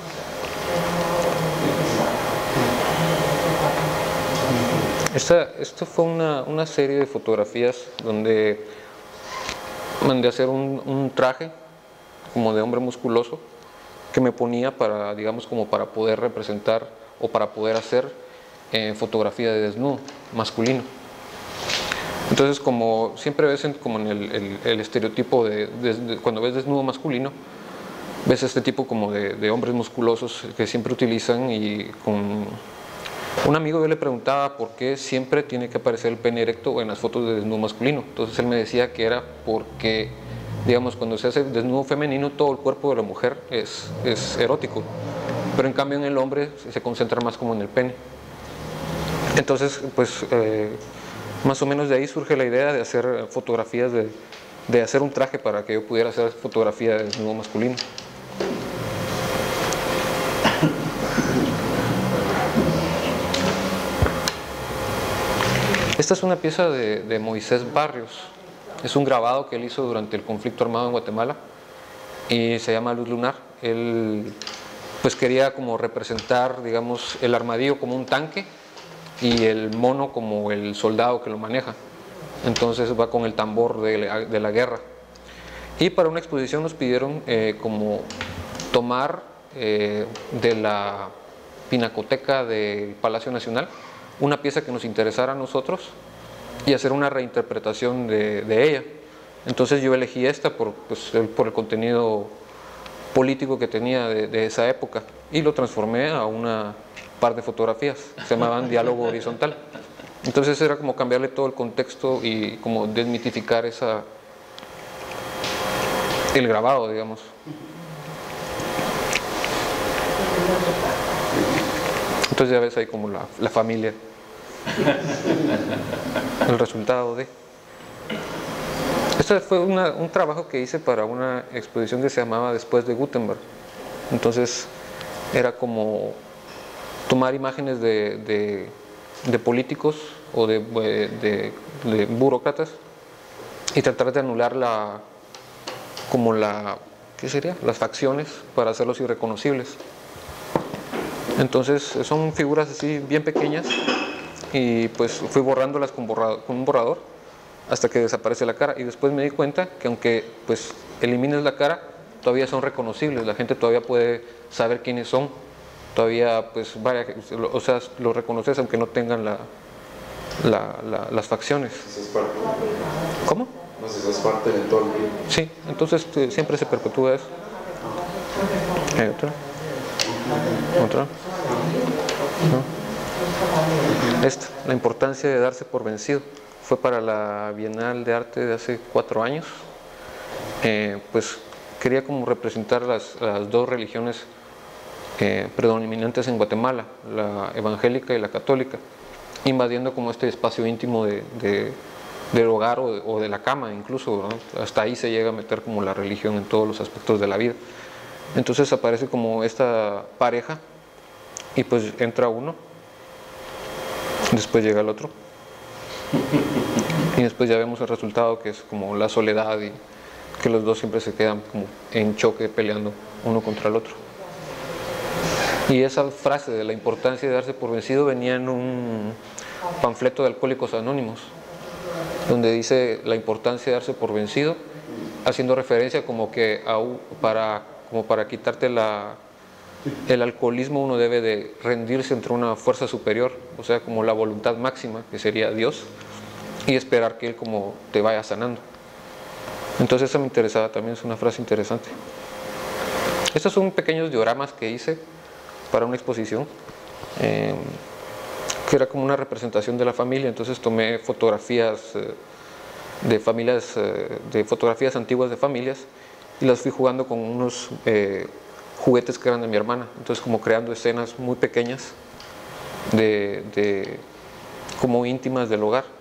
S1: Esto fue una serie de fotografías donde mandé a hacer un traje como de hombre musculoso que me ponía para, digamos, como para poder representar o para poder hacer fotografía de desnudo masculino. Entonces, como siempre ves como en el estereotipo cuando ves desnudo masculino, ves este tipo como de hombres musculosos que siempre utilizan, y con un amigo yo le preguntaba por qué siempre tiene que aparecer el pene erecto en las fotos de desnudo masculino. Entonces él me decía que era porque, digamos, cuando se hace desnudo femenino, todo el cuerpo de la mujer es erótico, pero en cambio en el hombre se concentra más como en el pene. Entonces, pues, más o menos de ahí surge la idea de hacer fotografías, de hacer un traje para que yo pudiera hacer fotografía de desnudo masculino. Esta es una pieza de Moisés Barrios. Es un grabado que él hizo durante el conflicto armado en Guatemala y se llama Luz Lunar. Él pues quería como representar, digamos, el armadillo como un tanque y el mono como el soldado que lo maneja. Entonces va con el tambor de la guerra. Y para una exposición nos pidieron como tomar de la pinacoteca del Palacio Nacional una pieza que nos interesara a nosotros y hacer una reinterpretación de ella. Entonces yo elegí esta por el contenido político que tenía de esa época, y lo transformé a una par de fotografías, se llamaban Diálogo Horizontal. Entonces era como cambiarle todo el contexto y como desmitificar el grabado, digamos. Entonces ya ves ahí como la familia, el resultado de... Este fue un trabajo que hice para una exposición que se llamaba Después de Gutenberg. Entonces era como tomar imágenes de políticos o de burócratas y tratar de anular ¿qué sería? Las facciones para hacerlos irreconocibles. Entonces son figuras así bien pequeñas y pues fui borrándolas con un borrador hasta que desaparece la cara, y después me di cuenta que aunque pues elimines la cara, todavía son reconocibles, la gente todavía puede saber quiénes son, todavía pues o sea, los reconoces aunque no tengan las facciones.
S8: Eso es parte.
S1: ¿Cómo?
S8: No sé, eso es parte del entorno.
S1: Sí, entonces siempre se perpetúa eso. ¿Hay otra? ¿Otra? ¿No? Esta, la importancia de darse por vencido. Fue para la Bienal de Arte de hace 4 años. Pues quería como representar las dos religiones predominantes en Guatemala, la evangélica y la católica, invadiendo como este espacio íntimo del hogar o de la cama incluso, ¿no? Hasta ahí se llega a meter como la religión en todos los aspectos de la vida. Entonces aparece como esta pareja y pues entra uno, después llega el otro y después ya vemos el resultado, que es como la soledad y que los dos siempre se quedan como en choque peleando uno contra el otro. Y esa frase de la importancia de darse por vencido venía en un panfleto de Alcohólicos Anónimos, donde dice la importancia de darse por vencido, haciendo referencia como que para quitarte el alcoholismo uno debe de rendirse ante una fuerza superior, o sea, como la voluntad máxima, que sería Dios, y esperar que Él como te vaya sanando. Entonces esa me interesaba, también es una frase interesante. Estos son pequeños dioramas que hice para una exposición, que era como una representación de la familia. Entonces tomé fotografías de familias, de fotografías antiguas de familias, y las fui jugando con unos juguetes que eran de mi hermana. Entonces como creando escenas muy pequeñas como íntimas del hogar.